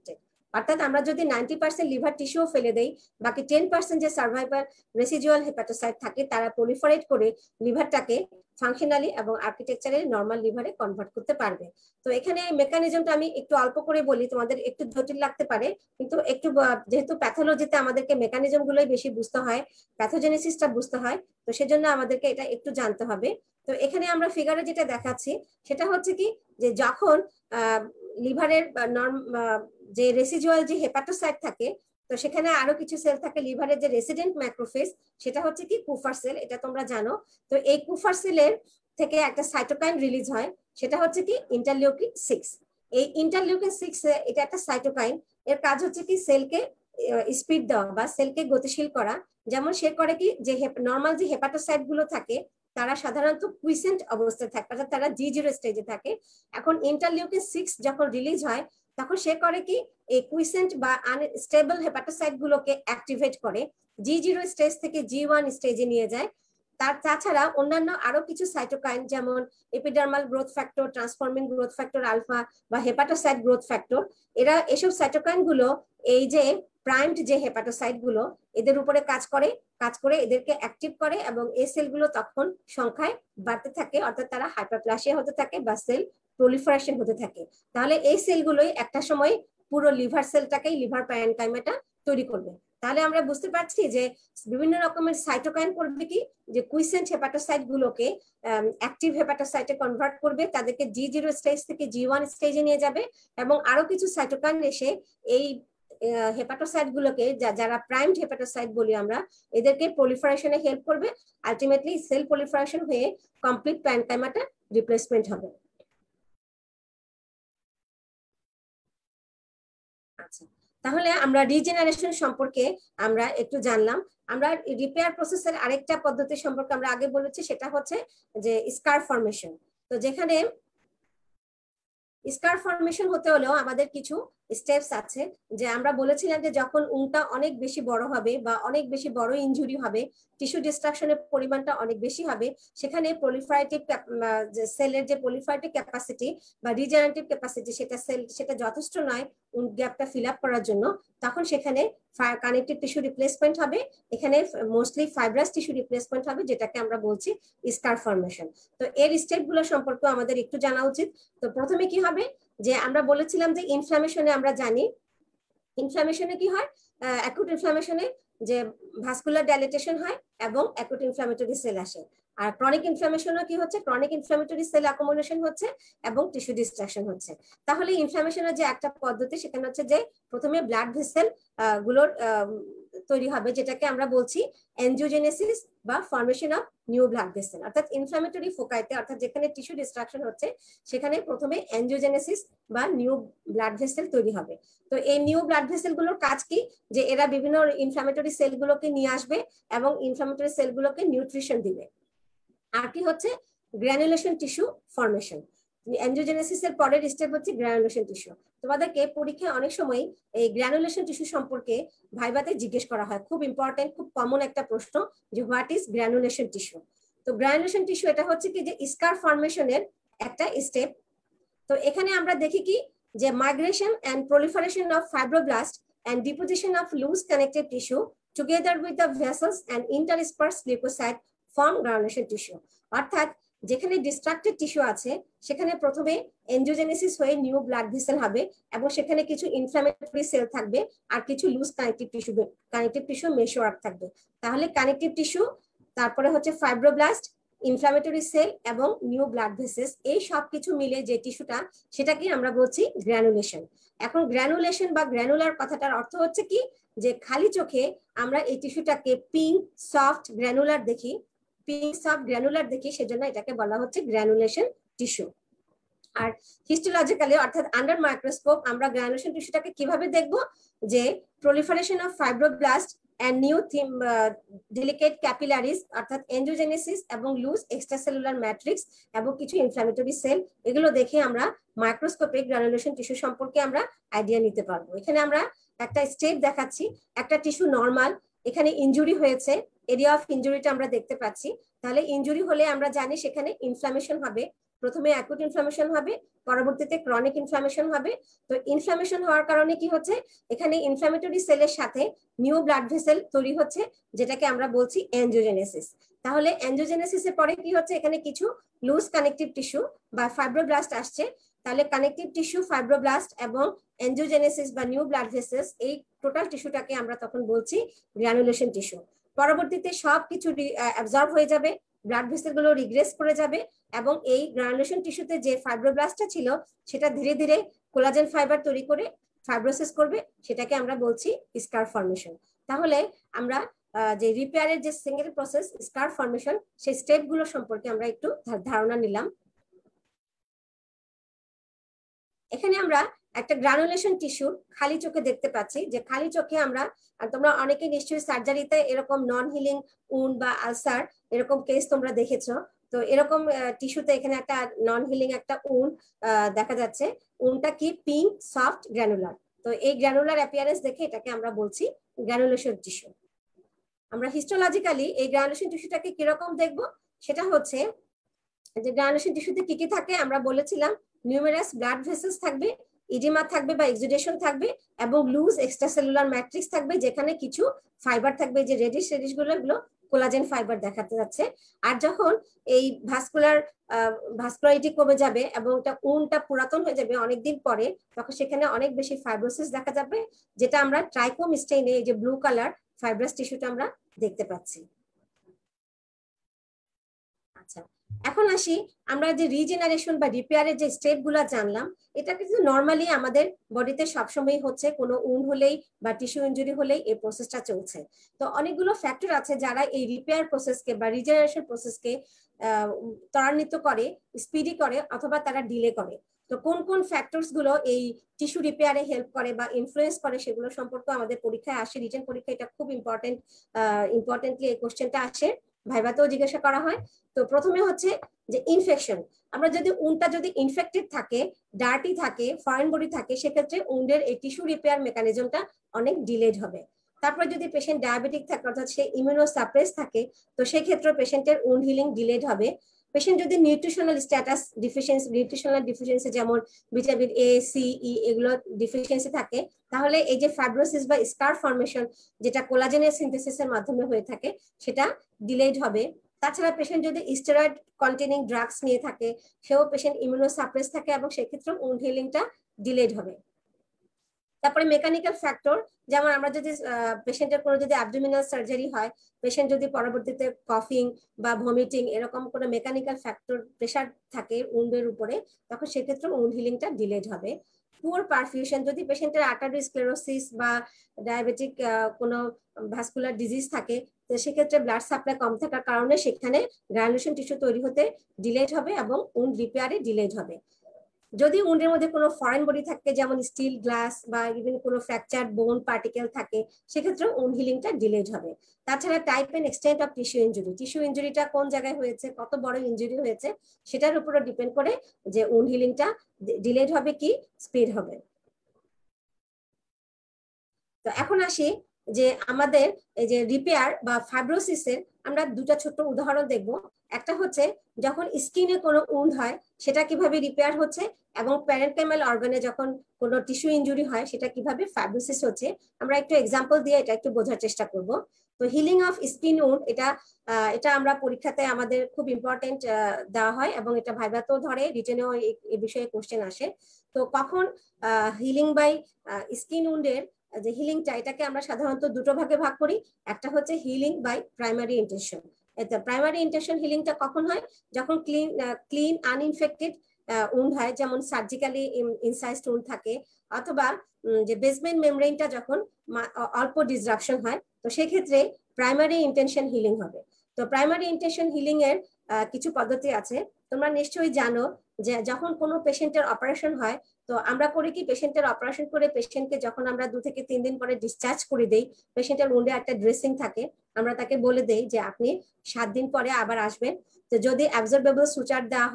অর্থাৎ আমরা যদি নাইনটি পার্সেন্ট লিভার টিস্যুও ফেলে দেই, বাকি টেন পার্সেন্ট যে সার্ভাইভাল রেসিডুয়াল হেপাটোসাইট থাকে তারা প্রলিফারেট করে লিভারটাকে ফাংশনালি এবং আর্কিটেকচারের নর্মাল লিভারে কনভার্ট করতে পারবে। তো এখানে মেকানিজমটা আমি একটু অল্প করে বলি, তোমাদের একটু জটিল লাগতে পারে, কিন্তু একটু যেহেতু প্যাথোলজিতে আমাদেরকে মেকানিজম গুলোই বেশি বুঝতে হয়, প্যাথোজেনেসিসটা বুঝতে হয়, তো সেজন্য আমাদেরকে এটা একটু জানতে হবে। তো এখানে আমরা ফিগারে যেটা দেখাচ্ছি সেটা হচ্ছে কি, যে যখন লিভারের যে রেসিডুয়াল যে হেপাটোসাইট থাকে, তো সেখানে আরো কিছু সেল থাকে লিভারের যে রেসিডেন্ট ম্যাক্রোফেজ, সেটা হচ্ছে কি কুফার সেল, এটা তোমরা জানো। তো এই কুফার সেলের থেকে একটা সাইটোকাইন রিলিজ হয়, সেটা হচ্ছে কি ইন্টারলিউকিন সিক্স। এই ইন্টারলিউকিন সিক্স এটা একটা সাইটোকাইন, এর কাজ হচ্ছে কি সেলকে স্পিড দেওয়া বা সেলকে গতিশীল করা। যেমন সে করে কি, যে নর্মাল যে হেপাটোসাইট গুলো থাকে তারা সাধারণত কুইসেন্ট অবস্থায় থাকে, অর্থাৎ তারা জি জিরো স্টেজে থাকে। এখন ইন্টারলিউকিন সিক্স যখন রিলিজ হয় তখন সে করে কি, এই কুইসেন্ট বা আনস্টেবল হেপাটোসাইট গুলোকে অ্যাক্টিভেট করে জি জিরো স্টেজ থেকে জি ওয়ান স্টেজে নিয়ে যায়। তার তাছাড়া অন্যান্য আরো কিছু সাইটোকাইন যেমন epidermal growth factor, transforming growth factor alpha বা হেপাটোসাইট গ্রোথ ফ্যাক্টর, এরা এসব সাইটোকাইন গুলো এই যে প্রাইমড যে হেপাটোসাইট গুলো এদের উপরে কাজ করে কাজ করে এদেরকে অ্যাক্টিভ করে এবং এই সেলগুলো তখন সংখ্যায় বাড়তে থাকে, অর্থাৎ তারা হাইপারপ্লাসিয়া হতে থাকে বা সেল প্রলিফারেশন হতে থাকে। তাহলে এই সেলগুলোই একটা সময় পুরো লিভার সেলটাকেই লিভার প্যারেনকাইমাটা তৈরি করবে। তাহলে আমরা বুঝতে পারছি যে বিভিন্ন রকমের সাইটোকাইন করবে কি, যে কুইসেন্ট হেপাটোসাইট গুলোকে অ্যাক্টিভ হেপাটোসাইটে কনভার্ট করবে, তাদেরকে জি জিরো স্টেজ থেকে জি ওয়ান স্টেজে নিয়ে যাবে, এবং আরো কিছু সাইটোকাইন এসে এই হেপাটোসাইট গুলোকে যারা প্রাইমড হেপাটোসাইট বলি আমরা, এদেরকে প্রলিফারেশনে হেল্প করবে। আলটিমেটলি সেল প্রলিফারেশন হয়ে কমপ্লিট প্যারেনকাইমাটা রিপ্লেসমেন্ট হবে। আচ্ছা, তাহলে আমরা রিজেনারেশন সম্পর্কে আমরা একটু জানলাম। আমরা রিপেয়ার প্রসেসের আরেকটা পদ্ধতি সম্পর্কে আমরা আগে বলেছি, সেটা হচ্ছে যে স্কার ফর্মেশন। তো যেখানে স্কার ফর্মেশন হতে হলেও আমাদের কিছু স্টেপস আছে, যে আমরা বলেছিলাম যে যখন উনটা অনেক বেশি বড় হবে বা অনেক বেশি বড় ইনজুরি হবে, টিস্যু ডিস্ট্রাকশনের পরিমাণটা অনেক বেশি হবে, সেখানে প্রলিফারেটিভ সেলের যে প্রলিফারেটিভ ক্যাপাসিটি বা রিজেনারেটিভ ক্যাপাসিটি সেটা সেল সেটা যথেষ্ট নয় গ্যাপটা ফিল আপ করার জন্য, তখন সেখানে কানেকটিভ টিস্যু রিপ্লেসমেন্ট হবে। এখানে মোস্টলি ফাইব্রাস টিস্যু রিপ্লেসমেন্ট হবে, যেটাকে আমরা বলছি স্কার ফর্মেশন। তো এর স্টেপগুলো সম্পর্কে আমাদের একটু জানা উচিত। তো প্রথমে কি হবে, যে আমরা বলেছিলাম যে ইনফ্লামেশনে আমরা জানি, ইনফ্লামেশনে কি হয়, অ্যাকুট ইনফ্লামেশনে যে ভাস্কুলার ডাইলেটেশন হয় এবং অ্যাকুট ইনফ্লামেটরি সেল আসে। আর ক্রনিক ইনফ্লামেশনও কি হচ্ছে, ক্রনিক ইনফ্লামেটরি সেল অ্যাকুমুলেশন হচ্ছে এবং টিস্যু ডিস্ট্রাকশন হচ্ছে। তাহলে ইনফ্লামেশনের যে একটা পদ্ধতি সেখানে হচ্ছে যে প্রথমে ব্লাড ভেসেল গুলোর তৈরি হবে, যেটাকে আমরা বলছি এনজিওজেনেসিস বা formation of new blood vessel. অর্থাৎ ইনফ্লামেটরি ফোকাইতে, অর্থাৎ যেখানে টিস্যু ডিস্ট্রাকশন হচ্ছে সেখানে প্রথমে এনজিওজেনেসিস বা নিউ ব্লাড ভেসেল তৈরি হবে। তো এই নিউ ব্লাড ভেসেল গুলোর কাজ কি, যে এরা বিভিন্ন ইনফ্লামেটরি সেল গুলোকে নিয়ে আসবে এবং ইনফ্লামেটরি সেল গুলোকে নিউট্রিশন দিবে। আর কি হচ্ছে, গ্র্যানুলেশন টিস্যু ফর্মেশন। এনজিওজেনেসিস এর পরের স্টেপ হচ্ছে গ্র্যানুলেশন টিস্যু। তোমাদেরকে পরীক্ষায় অনেক সময় এই গ্র্যানুলেশন টিস্যু সম্পর্কে ভাইভাতে জিজ্ঞেস করা হয়, খুব ইম্পর্টেন্ট, খুব কমন একটা প্রশ্ন, যে হোয়াট ইজ গ্র্যানুলেশন টিস্যু। তো গ্র্যানুলেশন টিস্যু এটা হচ্ছে কি, যে স্কার ফর্মেশনের একটা স্টেপ। তো এখানে আমরা দেখি কি, যে migration and proliferation of fibroblast and deposition of loose connective tissue together with the vessels and interspersed leukocyte form granulation tissue. অর্থাৎ যেখানে ডিস্ট্রাক্টেড টিস্যু আছে সেখানে প্রথমে এনজিওজেনেসিস হয়ে নিউ ব্লাড ভেসেল হবে এবং সেখানে কিছু ইনফ্লামেটরি সেল থাকবে আর কিছু loose connective tissue connective tissue meshwork থাকবে। তাহলে কানেক্টিভ টিস্যু, তারপরে হচ্ছে ফাইব্রোব্লাস্ট, ইনফ্লামেটরি সেল এবং নিউ ব্লাড ভেসেলস, এই সব কিছু মিলে যে টিস্যুটা সেটাকে আমরা বলছি গ্র্যানুলেশন। এখন গ্র্যানুলেশন বা গ্র্যানুলার কথাটার অর্থ হচ্ছে কি, যে খালি চোখে আমরা এই টিস্যুটাকে পিঙ্ক সফট গ্র্যানুলার দেখি, পিঙ্ক সফট গ্র্যানুলার দেখি, সেজন্য এটাকে বলা হচ্ছে গ্র্যানুলেশন টিস্যু। আর হিস্টোলজিক্যালি অর্থাৎ আন্ডার মাইক্রোস্কোপ আমরা গ্র্যানুলেশন টিস্যুটাকে কিভাবে দেখব, যে proliferation of fibroblast and new theme, uh, delicate capillaries অর্থাৎ এনজিওজেনেসিস এবং লুজ এক্সট্রাসেলুলার ম্যাট্রিক্স এবং কিছু ইনফ্লামেটরি সেল, এগুলো দেখে আমরা মাইক্রোস্কোপিক গ্রানুলেশন টিস্যু সম্পর্কে আমরা আইডিয়া নিতে পারবো। এখানে আমরা একটা স্টেপ দেখাচ্ছি, একটা টিস্যু নরমাল, এখানে ইনজুরি হয়েছে, এরিয়া অফ ইনজুরিটা আমরা দেখতে পাচ্ছি। তাহলে ইনজুরি হলে আমরা জানি সেখানে ইনফ্লামেশন হবে, প্রথমে অ্যাকুট ইনফ্লামেশন হবে, পরবর্তীতে ক্রনিক ইনফ্লামেশন হবে। তো ইনফ্লামেশন হওয়ার কারণে কি হচ্ছে, এখানে ইনফ্লামেটরি সেলের সাথে নিউ ব্লাড ভেসেল তৈরি হচ্ছে, যেটাকে আমরা বলছি অ্যাঞ্জিওজেনেসিস। তাহলে অ্যাঞ্জিওজেনেসিসের পরে কি হচ্ছে, এখানে কিছু লুজ কানেকটিভ টিস্যু বা ফাইব্রোব্লাস্ট আসছে। তাহলে কানেকটিভ টিস্যু, ফাইব্রোব্লাস্ট এবং অ্যাঞ্জিওজেনেসিস বা নিউ ব্লাড ভেসেলস, এই টোটাল টিস্যুটাকে আমরা তখন বলছি গ্রানুলেশন টিস্যু। পরবর্তীতে সব কিছু অ্যাবজর্ব হয়ে যাবে, ব্লাড ভেসেল গুলো রিগ্রেস করে যাবে এবং এই গ্রানুলেশন টিস্যুতে যে ফাইব্রোব্লাস্টটা ছিল সেটা ধীরে ধীরে কোলাজেন ফাইবার তৈরি করে ফাইব্রোসিস করবে, সেটাকে আমরা বলছি স্কার ফর্মেশন। তাহলে আমরা যে রিপেয়ারের যে সিঙ্গেল প্রসেস স্কার ফর্মেশন, সেই স্টেপ গুলো সম্পর্কে আমরা একটু ধারণা নিলাম। এখানে আমরা একটা গ্রানুলেশন টিস্যু খালি চোখে দেখতে পাচ্ছি, যে খালি চোখে আমরা, তোমরা অনেকে নিশ্চয়ই সার্জারিতে এরকম নন হিলিং উন্ড বা আলসার এরকম কেস তোমরা দেখেছো। তো এরকম টিস্যুতে এখানে একটা নন হিলিং একটা উন্ড দেখা যাচ্ছে। উন্ডটা কি পিঙ্ক সফট গ্রানুলার। তো এই গ্রানুলার অ্যাপিয়ারেন্স দেখে এটাকে আমরা বলছি গ্রানুলেশন টিস্যু। আমরা হিস্টোলজিক্যালি এই গ্রানুলেশন টিস্যুটাকে কিরকম দেখবো, সেটা হচ্ছে যে গ্রানুলেশন টিস্যুতে কি কি থাকে আমরা বলেছিলাম, নিউমেরাস ব্লাড ভেসেলস থাকবে, ইডিমা থাকবে বা এক্সুডেশন থাকবে, এবং লুজ এক্সট্রাসেলুলার ম্যাট্রিক্স থাকবে, যেখানে কিছু ফাইবার থাকবে, যে রেডিশ রেডিশ গুলো এগুলো কোলাজেন ফাইবার দেখাতে যাচ্ছে। আর যখন এই ভাস্কুলার ভাস্কুলারিটি কমে যাবে এবং এটা উনটা পুরাতন হয়ে যাবে অনেকদিন পরে, তখন সেখানে অনেক বেশি ফাইব্রোসিস দেখা যাবে, যেটা আমরা ট্রাইকোম স্টেইনে এই যে ব্লু কালার ফাইব্রাস টিস্যুটা আমরা দেখতে পাচ্ছি। আচ্ছা, এখন আসি আমরা যে রিজেনারেশন বা রিপেয়ারের যে স্টেপ গুলা জানলাম, এটা কিন্তু নর্মালি আমাদের বডিতে সবসময় হচ্ছে, কোনো উন্ড হলেই বা টিস্যু ইনজুরি হলেই এই প্রসেসটা চলছে। তো অনেকগুলো ফ্যাক্টর আছে যারা এই রিপেয়ার প্রসেসকে বা রিজেনারেশন প্রসেসকে ত্বরান্বিত করে, স্পিডি করে অথবা তারা ডিলে করে। তো কোন কোন ফ্যাক্টরস গুলো এই টিস্যু রিপেয়ারে হেল্প করে বা ইনফ্লুয়েন্স করে সেগুলো সম্পর্কে আমাদের পরীক্ষায় আসে, রিটেন পরীক্ষা এটা খুব ইম্পর্টেন্ট, ইম্পর্টেন্টলি এই কোশ্চেনটা আসে, ভাইভাতেও জিজ্ঞাসা করা হয়। তো প্রথমে হচ্ছে যে ইনফেকশন। আমরা যদি উন্ডটা যদি ইনফেক্টেড থাকে, ডার্টি থাকে, ফরেন বডি থাকে, সেক্ষেত্রে উন্ডের এই টিস্যু রিপেয়ার মেকানিজমটা অনেক ডিলেড হবে। তারপরে যদি পেশেন্ট ডায়াবেটিক থাকে, অর্থাৎ সে ইমিউনো সাপ্রেস থাকে, তো সেই ক্ষেত্রে পেশেন্টের উন্ড হিলিং ডিলেড হবে। পেশেন্ট যদি nutritional status deficiency, nutritional deficiency যেমন ভিটামিন এ, সি, ই এগুলো ডিফিসিয়েন্সি থাকে, তাহলে এই যে ফাইব্রোসিস বা স্কার ফর্মেশন যেটা কোলাজেনের সিনথেসিসের মাধ্যমে হয়ে থাকে, সেটা ডিলেড হবে। তাছাড়া পেশেন্ট যদি স্টেরয়েড কন্টেনিং ড্রাগস নিয়ে থাকে, সেও পেশেন্ট ইমিউনো সাপ্রেস থাকে এবং সেক্ষেত্রে উন্ড হিলিংটা ডিলেড হবে। তারপরে মেকানিক্যাল ফ্যাক্টর, যেমন আমরা যদি পেশেন্টের কোনো যদি অ্যাবডোমিনাল সার্জারি হয়, পেশেন্ট যদি পরবর্তীতে কফিং বা ভমিটিং এরকম কোনো মেকানিক্যাল ফ্যাক্টর প্রেশার থাকে উন্ডের উপরে, তখন সেক্ষেত্রে উন্ড হিলিংটা ডিলেড হবে। পুয়ার পারফিউশন, যদি পেশেন্টের আর্টারিওস্ক্লেরোসিস বা ডায়াবেটিক কোনো ভাস্কুলার ডিজিজ থাকে, তো সেক্ষেত্রে ব্লাড সাপ্লাই কম থাকার কারণে সেখানে গ্রানুলেশন টিস্যু তৈরি হতে ডিলেড হবে এবং উন্ড রিপেয়ারে ডিলেড হবে। যদি উন্ডের মধ্যে কোনো ফরেন বডি থাকে, যেমন স্টিল, গ্লাস বা ইভেন কোনো ফ্র্যাকচার বোন পার্টিকেল থাকে, সেক্ষেত্রে উন্ড হিলিংটা ডিলেড হবে। তাছাড়া type and extent of tissue injury, tissue ইনজুরিটা কোন জায়গায় হয়েছে, কত বড় ইনজুরি হয়েছে, সেটার উপরে ডিপেন্ড করে যে উন্ড হিলিংটা ডিলেড হবে কি স্পিড হবে। তো এখন আসি যে আমাদের এই যে রিপেয়ার বা ফাইব্রোসিসের আমরা দুটো ছোট্ট উদাহরণ দেখব। একটা হচ্ছে যখন স্কিনে কোনো উন্ড হয় সেটা কিভাবে রিপেয়ার হচ্ছে, এবং প্যারেনকাইমাল অর্গানে যখন কোনো টিস্যু ইনজুরি হয় সেটা কিভাবে ফাইব্রোসিস হচ্ছে, আমরা একটু এক্সাম্পল দিয়ে এটা একটু বোঝার চেষ্টা করব। তো হিলিং অফ স্কিন উন্ড, এটা এটা আমরা পরীক্ষাতে আমাদের খুব ইম্পর্টেন্ট দেওয়া হয় এবং এটা ভাইভাতেও ধরে, রিটেনেও এই বিষয়ে কোশ্চেন আসে। তো কখন হিলিং বাই স্কিন উন্ডের যে হিলিংটা, এটাকে আমরা সাধারণত দুটো ভাগে ভাগ করি। একটা হচ্ছে হিলিং বাই প্রাইমারি ইনটেনশন। এটা প্রাইমারি ইনটেনশন হিলিংটা কখন হয়, যখন ক্লিন ক্লিন আনইনফেক্টেড উন্ড হয়, যেমন সার্জিক্যালি ইনসাইজড উন্ড থাকে, অথবা যে বেসমেন্ট মেমব্রেনটা যখন অল্প ডিসরাপশন হয়, তো সেই ক্ষেত্রে প্রাইমারি ইনটেনশন হিলিং হবে। তো প্রাইমারি ইনটেনশন হিলিং এর কিছু পদ্ধতি আছে। তোমরা নিশ্চয়ই জানো যে যখন কোনো পেশেন্টের অপারেশন হয়, তো আমরা করি কি, পেশেন্টের অপারেশন করে পেশেন্টকে যখন আমরা দু থেকে তিন দিন পরে ডিসচার্জ করে দেই, পেশেন্টের উন্ডে একটা ড্রেসিং থাকে, আমরা তাকে বলে দেই যে আপনি সাত দিন পরে আবার আসবেন। তো যদি অ্যাবজর্বেবল সুচার দেওয়া হয়,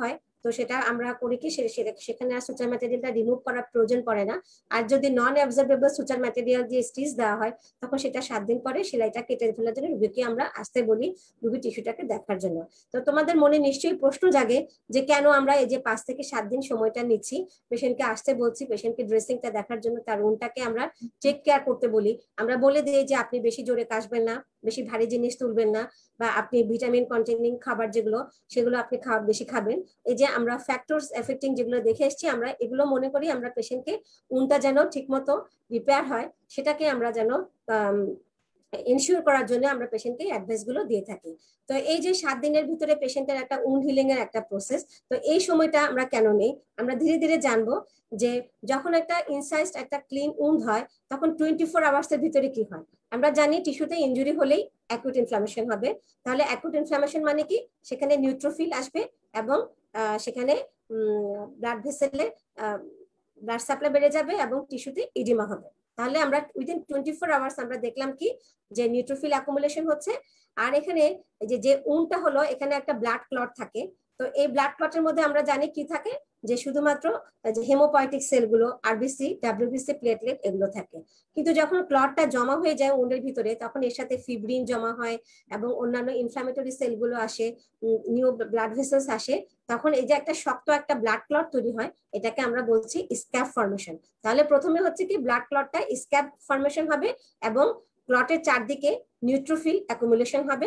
তো সেটা আমরা করি কি সেখানে আর সুচার ম্যাটেরিয়ালটা রিমুভ করার প্রয়োজন পড়ে না। আর যদি নন অ্যাবজর্বেবল সুচার ম্যাটেরিয়াল দিয়ে স্টিচ দেওয়া হয় তখন সেটা সাত দিন পরে সেলাইটা কেটে ফেলার জন্য রুগীকে আমরা আসতে বলি রুগী টিস্যুটাকে দেখার জন্য। তো তোমাদের মনে নিশ্চয়ই প্রশ্ন জাগে যে কেন আমরা এই যে পাঁচ থেকে সাত দিন সময়টা নিচ্ছি, পেশেন্টকে আসতে বলছি, পেশেন্টকে ড্রেসিংটা দেখার জন্য, তার উনটাকে আমরা টেক কেয়ার করতে বলি। আমরা বলে দিই যে আপনি বেশি জোরে কাশবেন না, বেশি ভারী জিনিস তুলবেন না, বা আপনি ভিটামিন কন্টেনিং খাবার যেগুলো সেগুলো আপনি খাওয়া বেশি খাবেন। এই যে আমরা ফ্যাক্টরস এফেক্টিং যেগুলো দেখে এসেছি আমরা এগুলো মনে করি আমরা পেশেন্টকে উনটা যেন ঠিকমতো রিপেয়ার হয় সেটাকে আমরা যেন ইনশিওর করার জন্য আমরা পেশেন্টকে অ্যাডভাইস গুলো দিয়ে থাকি। তো এই যে সাত দিনের ভিতরে পেশেন্টের একটা উন্ড হিলিং এর একটা প্রসেস, তো এই সময়টা আমরা কেন নেই আমরা ধীরে ধীরে জানবো। যে যখন একটা ইনসাইজড একটা ক্লিন উন্ড হয় তখন টোয়েন্টি ফোর আওয়ার্স এর ভিতরে কি হয়, আমরা জানি টিস্যুতে ইনজুরি হলেই অ্যাকুট ইনফ্লামেশন হবে। তাহলে অ্যাকুট ইনফ্লামেশন মানে কি, সেখানে নিউট্রোফিল আসবে এবং সেখানে ব্লাড ভেসেলে ব্লাড সাপ্লাই বেড়ে যাবে এবং টিস্যুতে ইডিমা হবে। তাহলে আমরা উইদিন টোয়েন্টি ফোর আওয়ার্স আমরা দেখলাম কি যে নিউট্রোফিল অ্যাকুমুলেশন হচ্ছে। আর এখানে যে যে উনটা হলো এখানে একটা ব্লাড ক্লট থাকে। তো এই ব্লাড ক্লটের মধ্যে আমরা জানি কি থাকে, যে শুধুমাত্র যে হেমোপয়েটিক সেলগুলো, আরবিসি, ডাব্লিউবিসি, প্লেটলেট এগুলো থাকে। কিন্তু যখন ক্লটটা জমা হয়ে যায় উন্ডের ভিতরে তখন এর সাথে ফিব্রিন জমা হয় এবং অন্যান্য ইনফ্লামেটরি সেলগুলো আসে, নিউ ব্লাড ভেসেলস আসে। তখন এই যে একটা শক্ত একটা ব্লাড ক্লট তৈরি হয় এটাকে আমরা বলছি স্ক্যাব ফর্মেশন। তাহলে প্রথমে হচ্ছে কি ব্লাড ক্লটটা স্ক্যাব ফর্মেশন হবে এবং ক্লটের চারদিকে নিউট্রোফিল অ্যাকুমুলেশন হবে।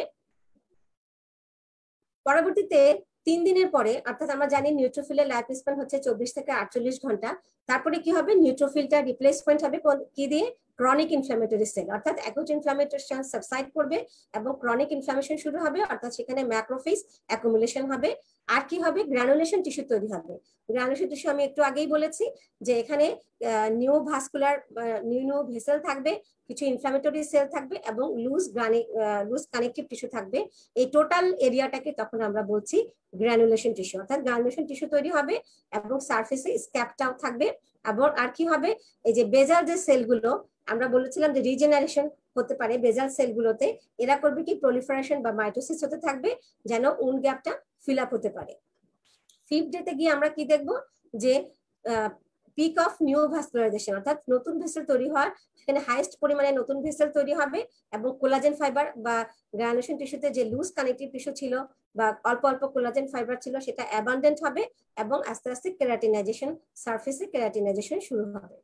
পরবর্তীতে তিন দিনের পরে, অর্থাৎ আমরা জানি নিউট্রোফিলের লাইফ স্প্যান হচ্ছে চব্বিশ থেকে আটচল্লিশ ঘন্টা, তারপরে কি হবে নিউট্রোফিলটা রিপ্লেসমেন্ট হবে কি দিয়ে, ক্রনিক ইনফ্লামেটরি সেল, অর্থাৎ অ্যাকুট ইনফ্লামেশন সাবসাইড করবে এবং ক্রনিক ইনফ্লামেশন শুরু হবে, অর্থাৎ সেখানে ম্যাক্রোফেজ অ্যাকুমুলেশন হবে। আর কি হবে, গ্রানুলেশন টিস্যু তৈরি হবে। গ্রানুলেশন টিস্যু আমি একটু আগেই বলেছি যে এখানে new vascular new new vessel থাকবে, কিছু ইনফ্লামেটরি সেল থাকবে এবং লুজ লুজ কানেকটিভ টিস্যু থাকবে। এই টোটাল এরিয়াটাকে তখন আমরা বলছি গ্রানুলেশন টিস্যু, অর্থাৎ গ্রানুলেশন টিস্যু তৈরি হবে এবং সারফেসে স্ক্যাবটাও থাকবে। এবং আর কি হবে, এই যে বেজাল যে সেলগুলো আমরা বলেছিলাম যে রিজেনারেশন হতে পারে বেজাল সেলগুলোতে, এরা করবে কি প্রলিফারেশন বা মাইটোসিস হতে থাকবে যেন উন্ড গ্যাপটা ফিল আপ হতে পারে। ফিফথ ডেতে গিয়ে আমরা কি দেখবো, যে পিক অফ নিউ ভাস্কুলারাইজেশন, অর্থাৎ নতুন ভেসেল তৈরি হওয়ার, সেখানে হাইয়েস্ট পরিমাণে নতুন ভেসেল তৈরি হবে এবং কোলাজেন ফাইবার বা গ্রানুলেশন টিস্যুতে যে লুজ কানেকটিভ টিস্যু ছিল বা অল্প অল্প কোলাজেন ফাইবার ছিল সেটা অ্যাবান্ডেন্ট হবে এবং আস্তে আস্তে কেরাটিনাইজেশন, সারফেসে কেরাটিনাইজেশন শুরু হবে।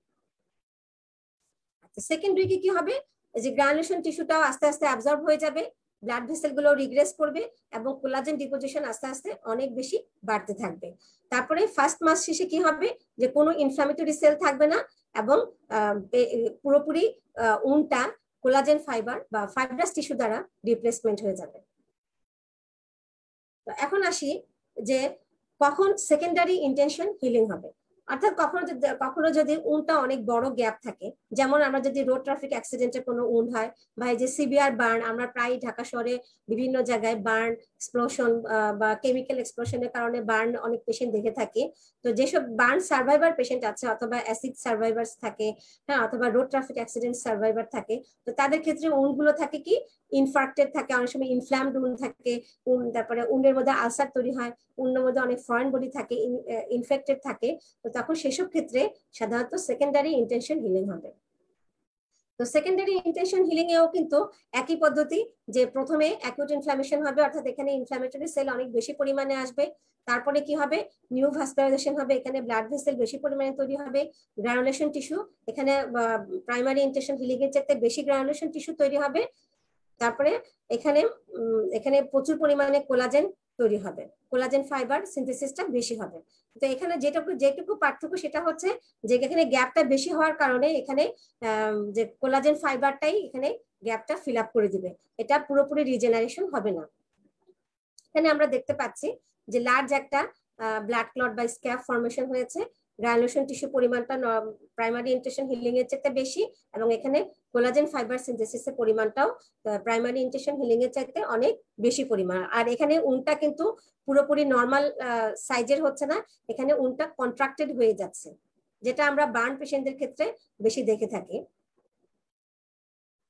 সেকেন্ড উইকে কি হবে, যে গ্রানুলেশন টিস্যুটাও আস্তে আস্তে অ্যাবজর্ব হয়ে যাবে, ব্লাড ভেসেল গুলো রিগ্রেস করবে এবং কোলাজেন ডিপোজিশন আস্তে আস্তে অনেক বেশি বাড়তে থাকবে। তারপরে ফার্স্ট মাস শেষে কি হবে, যে কোনো ইনফ্লামেটরি সেল থাকবে না এবং পুরোপুরি উনটা কোলাজেন ফাইবার বা ফাইব্রাস টিস্যু দ্বারা রিপ্লেসমেন্ট হয়ে যাবে। তো এখন আসি যে কখন সেকেন্ডারি ইন্টেনশন হিলিং হবে, অর্থাৎ কখনো কখনো যদি উনটা অনেক বড় গ্যাপ থাকে, যেমন আমরা যদি রোড ট্রাফিক অ্যাক্সিডেন্টে কোনো উন্ড হয় বা এই যে সিভিয়ার বার্ন, আমরা প্রায় ঢাকা শহরে বিভিন্ন জায়গায় বার্ন এক্সপ্লোশন বা কেমিক্যাল এক্সপ্লোশনের কারণে বার্ন অনেক পেশেন্ট দেখে থাকি। তো যেসব বার্ন সার্ভাইভার পেশেন্ট আছে অথবা অ্যাসিড সার্ভাইভার থাকে, হ্যাঁ, অথবা রোড ট্রাফিক অ্যাক্সিডেন্ট সার্ভাইভার থাকে, তো তাদের ক্ষেত্রে উন্ডগুলো থাকে কি ইনফার্ক্টেড থাকে, অনেক সময় ইনফ্ল্যামড উন্ড থাকে, তারপরে উন্ডের মধ্যে আলসার তৈরি হয়, উন্ডের মধ্যে অনেক ফরেন বডি থাকে, ইনফেক্টেড থাকে। তো তখন সেসব ক্ষেত্রে সাধারণত সেকেন্ডারি ইন্টেনশন হিলিং হবে। তো সেকেন্ডারি ইন্টেনশন হিলিং এও কিন্তু একই পদ্ধতি, যে প্রথমে অ্যাকুট ইনফ্লামেশন হবে, অর্থাৎ এখানে ইনফ্লামেটরি সেল অনেক বেশি পরিমাণে আসবে। তারপরে কি হবে, নিউ ভাস্কুলারাইজেশন হবে, এখানে ব্লাড ভেসেল বেশি পরিমাণে তৈরি হবে, গ্রানুলেশন টিস্যু, এখানে প্রাইমারি ইন্টেনশন হিলিং এর চাইতে বেশি গ্রানুলেশন টিস্যু তৈরি হবে। তারপরে এখানে এখানে প্রচুর পরিমাণে কোলাজেন তৈরি হবে, কোলাজেন ফাইবার সিনথেসিসটা বেশি হবে। তো এখানে যেটুকু যেটুকু পার্থক্য সেটা হচ্ছে যে এখানে গ্যাপটা বেশি হওয়ার কারণে এখানে যে কোলাজেন ফাইবারটাই এখানে গ্যাপটা ফিল আপ করে দিবে, এটা পুরোপুরি রিজেনারেশন হবে না। এখানে আমরা দেখতে পাচ্ছি যে লার্জ একটা ব্লাড ক্লট বা স্ক্যাব ফর্মেশন হয়েছে, গ্রানুলেশন টিস্যু পরিমাণটা প্রাইমারি ইন্টেনশন হিলিং এর চাইতে বেশি এবং এখানে কোলাজেন ফাইবার সিনথেসিসের পরিমাণটাও প্রাইমারি ইন্টেনশন হিলিং এর চাইতে অনেক বেশি পরিমাণ। আর এখানে উনটা কিন্তু পুরোপুরি নর্মাল সাইজের হচ্ছে না, এখানে উনটা কন্ট্রাক্টেড হয়ে যাচ্ছে, যেটা আমরা বার্ন পেশেন্টদের ক্ষেত্রে বেশি দেখে থাকি।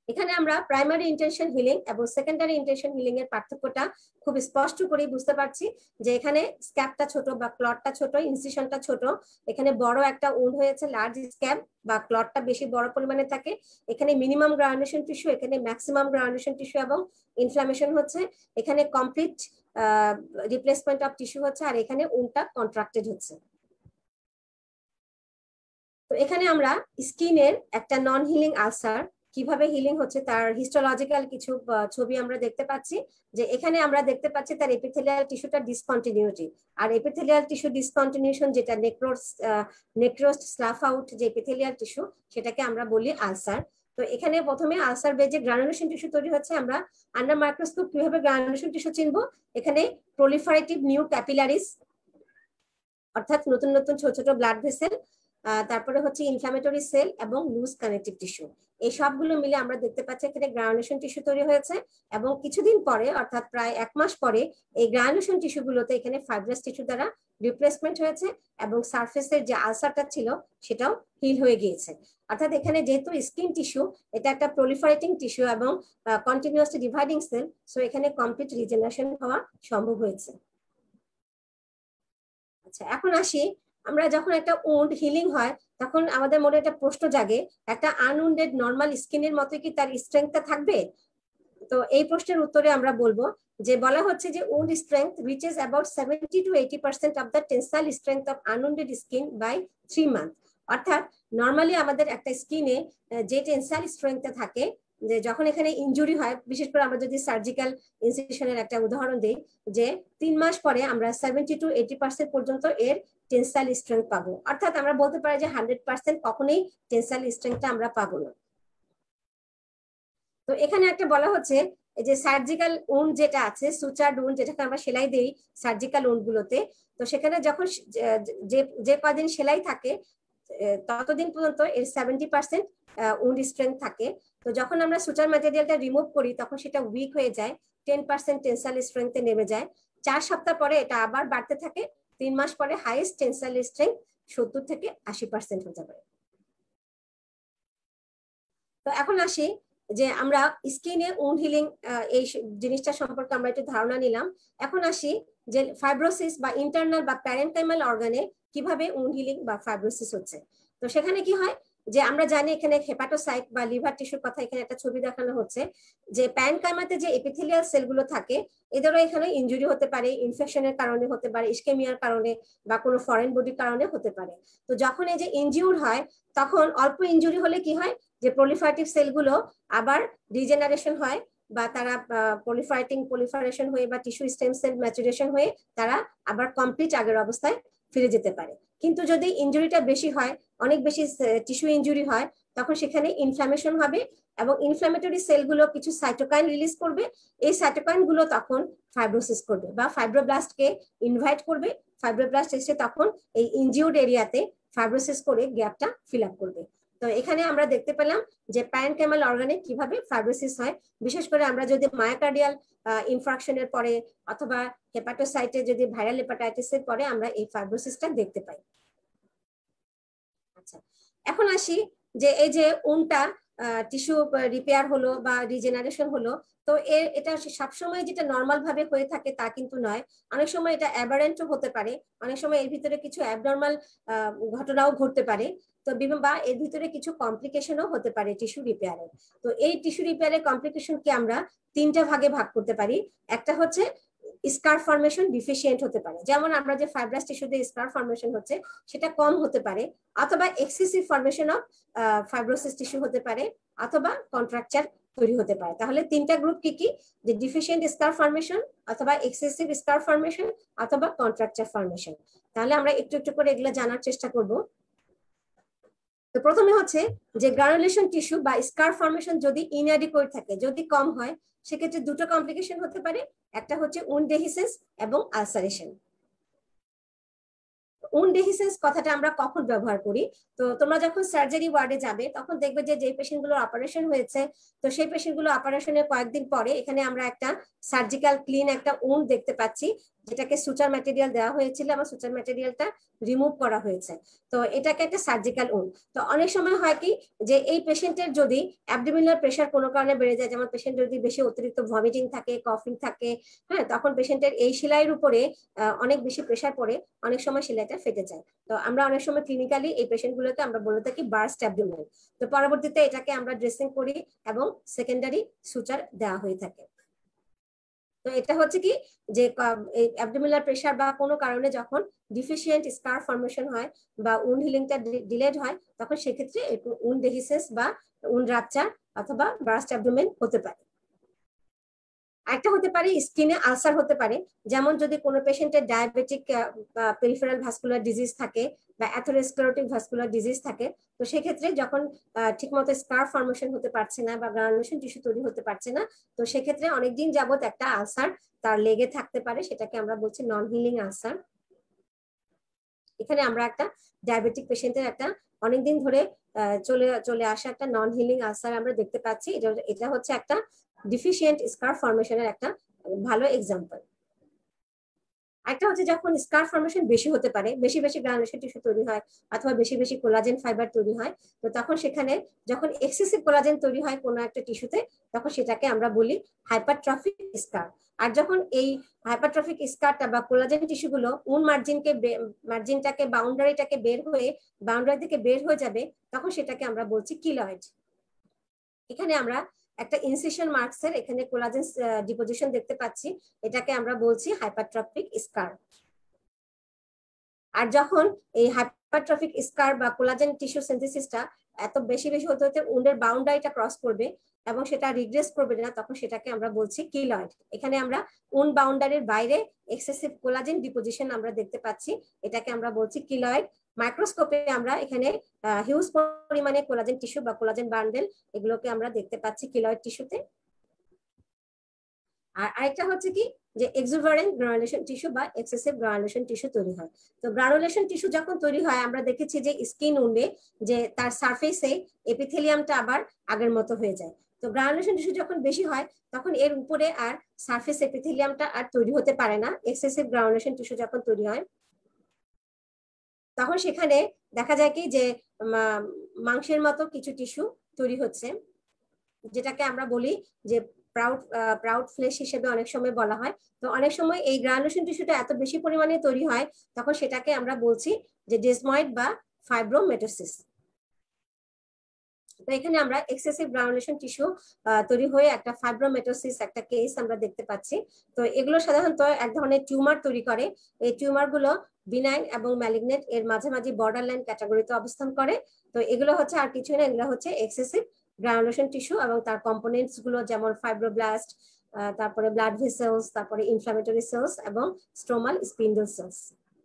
এখানে আমরা প্রাইমারি ইন্টেনশন হিলিং এবং সেকেন্ডারি ইন্টেনশন হিলিং এর পার্থক্যটা খুব স্পষ্ট করে বুঝতে পারছি যে এখানে স্ক্যাবটা ছোট বা ক্লটটা ছোট, ইনসিশনটা ছোট, এখানে বড় একটা উন্ড হয়েছে, লার্জ স্ক্যাব বা ক্লটটা বেশি বড় পরিমাণে থাকে, এখানে মিনিমাম গ্রানুলেশন টিস্যু, এখানে ম্যাক্সিমাম গ্রানুলেশন টিস্যু এবং ইনফ্লামেশন হচ্ছে, এখানে কমপ্লিট রিপ্লেসমেন্ট অফ টিস্যু হচ্ছে, আর এখানে উন্ডটা কন্ট্রাক্টেড হচ্ছে। তো এখানে আমরা স্কিনের একটা নন হিলিং আলসার কিভাবে হিলিং হচ্ছে তার হিস্টোলজিক্যাল কিছু ছবি আমরা দেখতে পাচ্ছি, যে এখানে আমরা দেখতে পাচ্ছি তার এপিথেলিয়াল টিস্যুটা ডিসকন্টিনিউটি, আর এপিথেলিয়াল টিস্যু ডিসকন্টিনিউশন যেটা নেক্রোস নেক্রোস স্লাফ আউট যে এপিথেলিয়াল টিস্যু, সেটাকে আমরা বলি আলসার। তো এখানে প্রথমে আলসার বেজে গ্রানুলেশন টিস্যু তৈরি হচ্ছে। আমরা আন্ডার মাইক্রোস্কোপ কিভাবে গ্রানুলেশন টিস্যু চিনবো, এখানে প্রলিফারেটিভ নিউ ক্যাপিলারিস অর্থাৎ নতুন নতুন ছোট ছোট ব্লাড ভেসেল, তারপরে হচ্ছে ইনফ্লামেটরি সেল এবং লুজ কানেকটিভ টিস্যু, এই সবগুলো মিলে আমরা দেখতে পাচ্ছি এখানে গ্রানুলেশন টিস্যু তৈরি হয়েছে। এবং কিছুদিন পরে অর্থাৎ প্রায় এক মাস পরে এই গ্রানুলেশন টিস্যুগুলোতে এখানে ফাইব্রাস টিস্যু দ্বারা রিপ্লেসমেন্ট হয়েছে এবং সারফেসের যে আলসারটা ছিল সেটাও হিল হয়ে গিয়েছে। অর্থাৎ এখানে যেহেতু স্কিন টিস্যু, এটা একটা প্রলিফারেটিং টিস্যু এবং কন্টিনিউয়াসলি ডিভাইডিং সেল, সো এখানে কমপ্লিট রিজেনারেশন হওয়া সম্ভব হয়েছে। আচ্ছা, এখন আসি, আমরা যখন একটা উন্ড হিলিং হয় তখন আমাদের মনে একটা প্রশ্ন জাগে, একটা আনউন্ডেড নর্মাল স্কিনের মতো কি তার স্ট্রেংথটা থাকবে? তো এই প্রশ্নের উত্তরে আমরা বলবো যে বলা হচ্ছে যে wound strength reaches about seventy to eighty percent of the tensile strength of unwounded skin by three month. অর্থাৎ নর্মালি আমাদের একটা স্কিনে যে টেন্সাইল স্ট্রেংথটা থাকে, যে যখন এখানে ইনজুরি হয়, বিশেষ করে আমরা যদি সার্জিক্যাল ইনসিশনের একটা উদাহরণ দিই, যে তিন মাস পরে আমরা সেভেন্টি টু এইটি পার্সেন্ট পর্যন্ত এর টেন্সাইল স্ট্রেংথ পাবো। অর্থাৎ আমরা বলতে পারি যে হান্ড্রেড পার্সেন্ট কখনোই টেন্সাইল স্ট্রেংথটা আমরা পাবো না। তো এখানে একটা বলা হচ্ছে এই যে সার্জিক্যাল উন্ড যেটা আছে, সুচার্ড উন্ড যেটাকে আমরা সেলাই দেই সার্জিক্যাল উন্ড গুলোতে, তো সেখানে যখন যে যে কদিন সেলাই থাকে ততদিন পর্যন্ত এর সেভেন্টি পার্সেন্ট উন্ড স্ট্রেংথ থাকে। তো যখন আমরা সুচার ম্যাটেরিয়ালটা রিমুভ করি তখন সেটা উইক হয়ে যায়, টেন পার্সেন্ট টেন্সাইল স্ট্রেংথে নেমে যায়। চার সপ্তাহ পরে এটা আবার বাড়তে থাকে, তিন মাস পরে হাইয়েস্ট টেন্সাইল স্ট্রেংথ সত্তর থেকে আশি পার্সেন্ট হতে পারে। তো এখন আসি যে আমরা স্কিনে উন্ড হিলিং এই জিনিসটা সম্পর্কে আমরা একটু ধারণা নিলাম। এখন আসি যে ফাইব্রোসিস বা ইন্টারনাল বা প্যারেনকাইমাল অর্গানে কিভাবে উন্ড হিলিং বা ফাইব্রোসিস হচ্ছে। তো সেখানে কি হয় যে আমরা জানি এখানে হেপাটোসাইট বা লিভার টিস্যুর কথা এখানে একটা ছবি দেখানো হচ্ছে, যে প্যারেনকাইমাতে যে এপিথেলিয়াল সেলগুলো থাকে এদেরও এখানে ইনজুরি হতে পারে, ইনফেকশনের কারণে হতে পারে, ইস্কেমিয়ার কারণে বা কোনো ফরেন বডির কারণে হতে পারে। তো যখন এই যে ইনজিউর হয় তখন অল্প ইনজুরি হলে কি হয় যে প্রলিফারেটিভ সেলগুলো আবার রিজেনারেশন হয় বা তারা প্রলিফারেটিং প্রলিফারেশন হয়ে বা টিস্যু স্টেম সেল ম্যাচুরেশন হয়ে তারা আবার কমপ্লিট আগের অবস্থায় ফিরে যেতে পারে। কিন্তু যদি ইনজুরিটা বেশি হয়, অনেক বেশি টিস্যু ইনজুরি হয়, তখন সেখানে ইনফ্লামেশন হবে এবং ইনফ্লামেটরি সেলগুলো কিছু সাইটোকাইন রিলিজ করবে। এই সাইটোকাইন গুলো তখন ফাইব্রোসিস করবে বা ফাইব্রোব্লাস্টকে ইনভাইট করবে, ফাইব্রোব্লাস্ট এসে তখন এই ইনজিউর্ড এরিয়াতে ফাইব্রোসিস করে গ্যাপটা ফিল আপ করবে। তো এখানে আমরা দেখতে পেলাম যে প্যারেনকাইমাল অর্গানে কিভাবে ফাইব্রোসিস হয়, বিশেষ করে আমরা যদি মায়োকার্ডিয়াল ইনফ্রাকশনের পরে অথবা হেপাটোসাইটে যদি ভাইরাল হেপাটাইটিসের পরে আমরা এই ফাইব্রোসিসটা দেখতে পাই। আচ্ছা, এখন আসি যে এই যে উন্ডটা টিস্যু রিপেয়ার হলো বা রিজেনারেশন হলো, তো এর এটা সবসময় যেটা নর্মাল ভাবে হয়ে থাকে তা কিন্তু নয়, অনেক সময় এটা অ্যাবারেন্টও হতে পারে, অনেক সময় এর ভিতরে কিছু অ্যাবনর্মাল ঘটনাও ঘটতে পারে, তো বা এর ভিতরে কিছু কমপ্লিকেশনও হতে পারে টিস্যু রিপেয়ারের। তো এই টিস্যু রিপেয়ারের কমপ্লিকেশনকে আমরা তিনটা ভাগে ভাগ করতে পারি। একটা হচ্ছে স্কার ফর্মেশন ডিফিশিয়েন্ট হতে পারে, যেমন আমরা যে ফাইব্রাস টিস্যুতে স্কার ফর্মেশন হচ্ছে সেটা কম হতে পারে, অথবা excessive formation of fibrosis tissue হতে পারে, অথবা কন্ট্রাকচার তৈরি হতে পারে। তাহলে তিনটা গ্রুপ কি কি, যে ডিফিশিয়েন্ট স্কার ফর্মেশন, অথবা এক্সেসিভ স্কার ফর্মেশন, অথবা কন্ট্রাকচার ফর্মেশন। তাহলে আমরা একটু একটু করে এগুলো জানার চেষ্টা করব। তো প্রথমে হচ্ছে যে গ্রানুলেশন টিস্যু বা স্কার ফর্মেশন যদি ইনঅ্যাডিকুয়েট থাকে, যদি কম হয়, সেক্ষেত্রে দুটো কমপ্লিকেশন হতে পারে, একটা হচ্ছে উন্ড ডেহিসেন্স এবং আলসারেশন। উন্ড ডেহিসেন্স কথাটা আমরা কখন ব্যবহার করি, তো তোমরা যখন সার্জারি ওয়ার্ডে যাবে তখন দেখবে যে যে পেশেন্টগুলো অপারেশন হয়েছে, তো সেই পেশেন্টগুলো অপারেশনের কয়েকদিন পরে এখানে আমরা একটা সার্জিক্যাল ক্লিন একটা উন্ড দেখতে পাচ্ছি, যেটাকে সুচার ম্যাটেরিয়াল দেওয়া হয়েছিল এবং সুচার ম্যাটেরিয়ালটা রিমুভ করা হয়েছে। তো এটাকে একটা সার্জিক্যাল উন্ড। তো অনেক সময় হয় কি যে এই পেশেন্টের যদি অ্যাবডোমিনাল প্রেশার কোনো কারণে বেড়ে যায়, যেমন পেশেন্ট যদি বেশি অতিরিক্ত ভমিটিং থাকে, কফিং থাকে, হ্যাঁ, তখন পেশেন্টের এই সেলাইয়ের উপরে অনেক বেশি প্রেশার পড়ে, অনেক সময় সেলাইটা ফেটে যায়। তো আমরা অনেক সময় ক্লিনিক্যালি এই পেশেন্টগুলোকে আমরা বলে থাকি বার্স্ট অ্যাবডোমেন। তো পরবর্তীতে এটাকে আমরা ড্রেসিং করি এবং সেকেন্ডারি সুচার দেওয়া হয়ে থাকে। তো এটা হচ্ছে কি যে অ্যাবডোমিনাল প্রেশার বা কোনো কারণে যখন ডিফিশিয়েন্ট স্কার ফর্মেশন হয় বা উন্ড হিলিংটা ডিলেড হয়, তখন সেক্ষেত্রে উন্ড ডেহিসেস বা উন্ড রাপচার অথবা বার্স্ট অ্যাবডোমেন হতে পারে। একটা হতে পারে স্কিনে আলসার হতে পারে, যেমন যদি কোনো পেশেন্টের ডায়াবেটিক পেরিফেরাল ভাস্কুলার ডিজিজ থাকে বা অ্যাথেরোস্ক্লেরোটিক ভাস্কুলার ডিজিজ থাকে, তো সেক্ষেত্রে যখন ঠিকমতো স্কার ফর্মেশন হতে পারছে না বা গ্রানুলেশন টিস্যু তৈরি হতে পারছে না, তো সেক্ষেত্রে অনেকদিন যাবত একটা আলসার তার লেগে থাকতে পারে, সেটাকে আমরা বলছি নন হিলিং আলসার। এখানে আমরা একটা ডায়াবেটিক পেশেন্টের একটা অনেকদিন ধরে চলে চলে আসা একটা নন হিলিং আলসার আমরা দেখতে পাচ্ছি। এটা এটা হচ্ছে একটা ডিফিশিয়েন্ট স্কার ফর্মেশনের একটা ভালো এক্সাম্পল। একটা হচ্ছে যখন স্কার ফর্মেশন বেশি হতে পারে, বেশি বেশি গ্রানুলেশন টিস্যু তৈরি হয় অথবা বেশি বেশি কোলাজেন ফাইবার তৈরি হয়, তো তখন সেখানে যখন এক্সেসিভ কোলাজেন তৈরি হয় কোনো একটা টিস্যুতে, তখন সেটাকে আমরা বলি হাইপারট্রফিক স্কার। আর যখন এই হাইপারট্রফিক স্কারটা বা কোলাজেন টিস্যুগুলো উন মার্জিনকে মার্জিনটাকে বাউন্ডারিটাকে বের হয়ে বাউন্ডারি থেকে বের হয়ে যাবে, তখন সেটাকে আমরা বলছি কিলয়েড। এখানে আমরা একটা ইনসিশন মার্কসের এখানে কোলাজেন ডিপোজিশন দেখতে পাচ্ছি, এটাকে আমরা বলছি হাইপারট্রফিক স্কার। আর যখন এই হাইপারট্রফিক স্কার বা কোলাজেন টিস্যু সিনথেসিসটা এত বেশি বেশি হতে হতে উন্ডের বাউন্ডারিটা ক্রস করবে এবং সেটা রিগ্রেস করবে না, তখন সেটাকে আমরা বলছি কিলয়েড। এখানে আমরা উন বাউন্ডারির বাইরে এক্সেসিভ কোলাজেন ডিপোজিশন আমরা দেখতে পাচ্ছি, এটাকে আমরা বলছি কিলয়েড। মাইক্রোস্কোপে আমরা এখানে হিউজ পরিমাণে কোলাজেন টিস্যু বা কোলাজেন বান্ডেল এগুলোকে আমরা দেখতে পাচ্ছি কিলয়েড টিস্যুতে। আর আরেকটা হচ্ছে কি যে এক্সুভারেন্ট গ্রানুলেশন টিস্যু বা এক্সেসিভ গ্রানুলেশন টিস্যু তৈরি হয়। তো গ্রানুলেশন টিস্যু যখন তৈরি হয় আমরা দেখেছি যে স্কিন উন্ডে যে তার সারফেসে এপিথেলিয়ামটা আবার আগের মতো হয়ে যায়। তো গ্রানুলেশন টিস্যু যখন বেশি হয় তখন এর উপরে আর সারফেস এপিথেলিয়ামটা আর তৈরি হতে পারে না। এক্সেসিভ গ্রানুলেশন টিস্যু যখন তৈরি হয় তখন সেখানে দেখা যায় কি যে মাংসের মতো কিছু টিস্যু তৈরি হচ্ছে, যেটাকে আমরা বলি যে প্রাউড প্রাউড ফ্লেশ হিসেবে অনেক সময় বলা হয়। তো অনেক সময় এই গ্রানুলেশন টিস্যুটা এত বেশি পরিমাণে তৈরি হয় তখন সেটাকে আমরা বলছি যে ডেসময়েড বা ফাইব্রোমেটোসিস। তো এখানে আমরা এক্সেসিভ গ্রানুলেশন টিস্যু তৈরি হয়ে একটা ফাইব্রোমেটোসিস একটা কেস আমরা দেখতে পাচ্ছি। তো এগুলো সাধারণত এক ধরনের টিউমার তৈরি করে। এই টিউমার গুলো বিনাইন এবং ম্যালিগনেন্ট এর মাঝামাঝি বর্ডার লাইন ক্যাটাগরিতে অবস্থান করে। তো এগুলো হচ্ছে আর কিছু না, এগুলো হচ্ছে এক্সেসিভ গ্রানুলেশন টিস্যু এবং তার কম্পোনেন্টস গুলো যেমন ফাইব্রোব্লাস্ট, তারপরে ব্লাড ভেসেলস, তারপরে ইনফ্লামেটরি সেলস এবং স্ট্রোমাল স্পিন্ডল সেলস।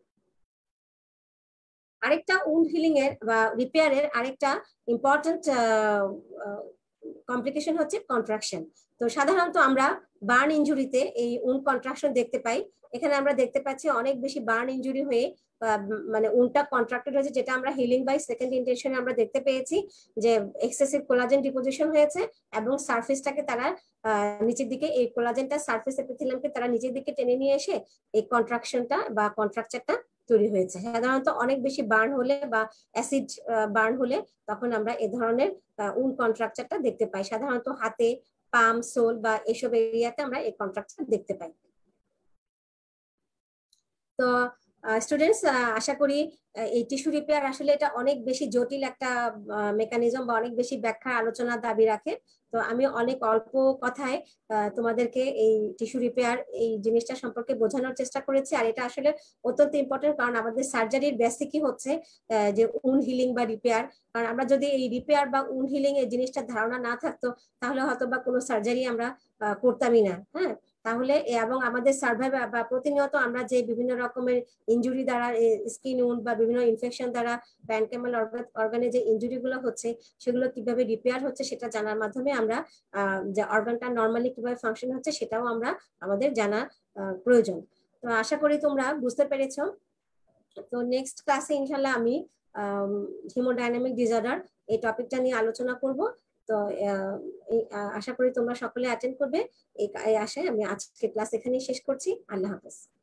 আরেকটা উন্ড হিলিং এর বা রিপেয়ারের আরেকটা ইম্পর্টেন্ট কমপ্লিকেশন হচ্ছে কন্ট্রাকশন। তো সাধারণত আমরা বার্ন ইনজুরিতে এই উন্ড কন্ট্রাকশন দেখতে পাই। এখানে আমরা দেখতে পাচ্ছি অনেক বেশি বার্ন ইনজুরি হয়ে মানে উন্ডটা কন্ট্রাক্টেড হয়েছে, যেটা আমরা হিলিং বাই সেকেন্ড ইন্টেনশনে আমরা দেখতে পেয়েছি যে এক্সেসিভ কোলাজেন ডিপোজিশন হয়েছে এবং সারফেসটাকে তারা নিচের দিকে এই কোলাজেনটা সারফেস এপিথেলিয়ামকে তারা নিচের দিকে টেনে নিয়ে এসে এই কন্ট্রাকশনটা বা কন্ট্রাকচারটা তৈরি হয়েছে। সাধারণত অনেক বেশি বার্ন হলে বা অ্যাসিড বার্ন হলে তখন আমরা এ ধরনের উন্ড কন্ট্রাকচারটা দেখতে পাই। সাধারণত হাতে, পাম, সোল বা এসব এরিয়াতে আমরা এই কন্ট্রাকচার দেখতে পাই। তো স্টুডেন্টস আশা করি এই টিস্যু রিপেয়ার আসলে এটা অনেক বেশি জটিল একটা মেকানিজম বা অনেক বেশি ব্যাখ্যা আলোচনা দাবি রাখে। তো আমি অনেক অল্প কথায় তোমাদেরকে এই টিস্যু রিপেয়ার এই জিনিসটা সম্পর্কে বোঝানোর চেষ্টা করেছি। আর এটা আসলে অত্যন্ত ইম্পর্টেন্ট, কারণ আমাদের সার্জারির বেসিকই হচ্ছে যে উন্ড হিলিং বা রিপেয়ার। কারণ আমরা যদি এই রিপেয়ার বা উন্ড হিলিং এই জিনিসটার ধারণা না থাকতো তাহলে হয়তো বা কোনো সার্জারি আমরা করতামই না। হ্যাঁ, তাহলে এবং আমাদের সার্ভাইভ বা প্রতিনিয়ত আমরা যে বিভিন্ন রকমের ইনজুরি দ্বারা স্কিন উন্ড বা বিভিন্ন ইনফেকশন দ্বারা প্যানক্যামাল অর্গানে যে ইনজুরি গুলো হচ্ছে সেগুলো কিভাবে রিপেয়ার হচ্ছে সেটা জানার মাধ্যমে আমরা যে অর্গানটা নর্মালি কিভাবে ফাংশন হচ্ছে সেটাও আমরা আমাদের জানা প্রয়োজন। তো আশা করি তোমরা বুঝতে পেরেছো। তো নেক্সট ক্লাসে ইনশাল্লাহ আমি হিমোডাইনামিক ডিসঅর্ডার এই টপিকটা নিয়ে আলোচনা করব। তো আশা করি তোমরা সকলে অ্যাটেন্ড করবে। এই আশায় আমি আজকে ক্লাস এখানেই শেষ করছি। আল্লাহ হাফেজ।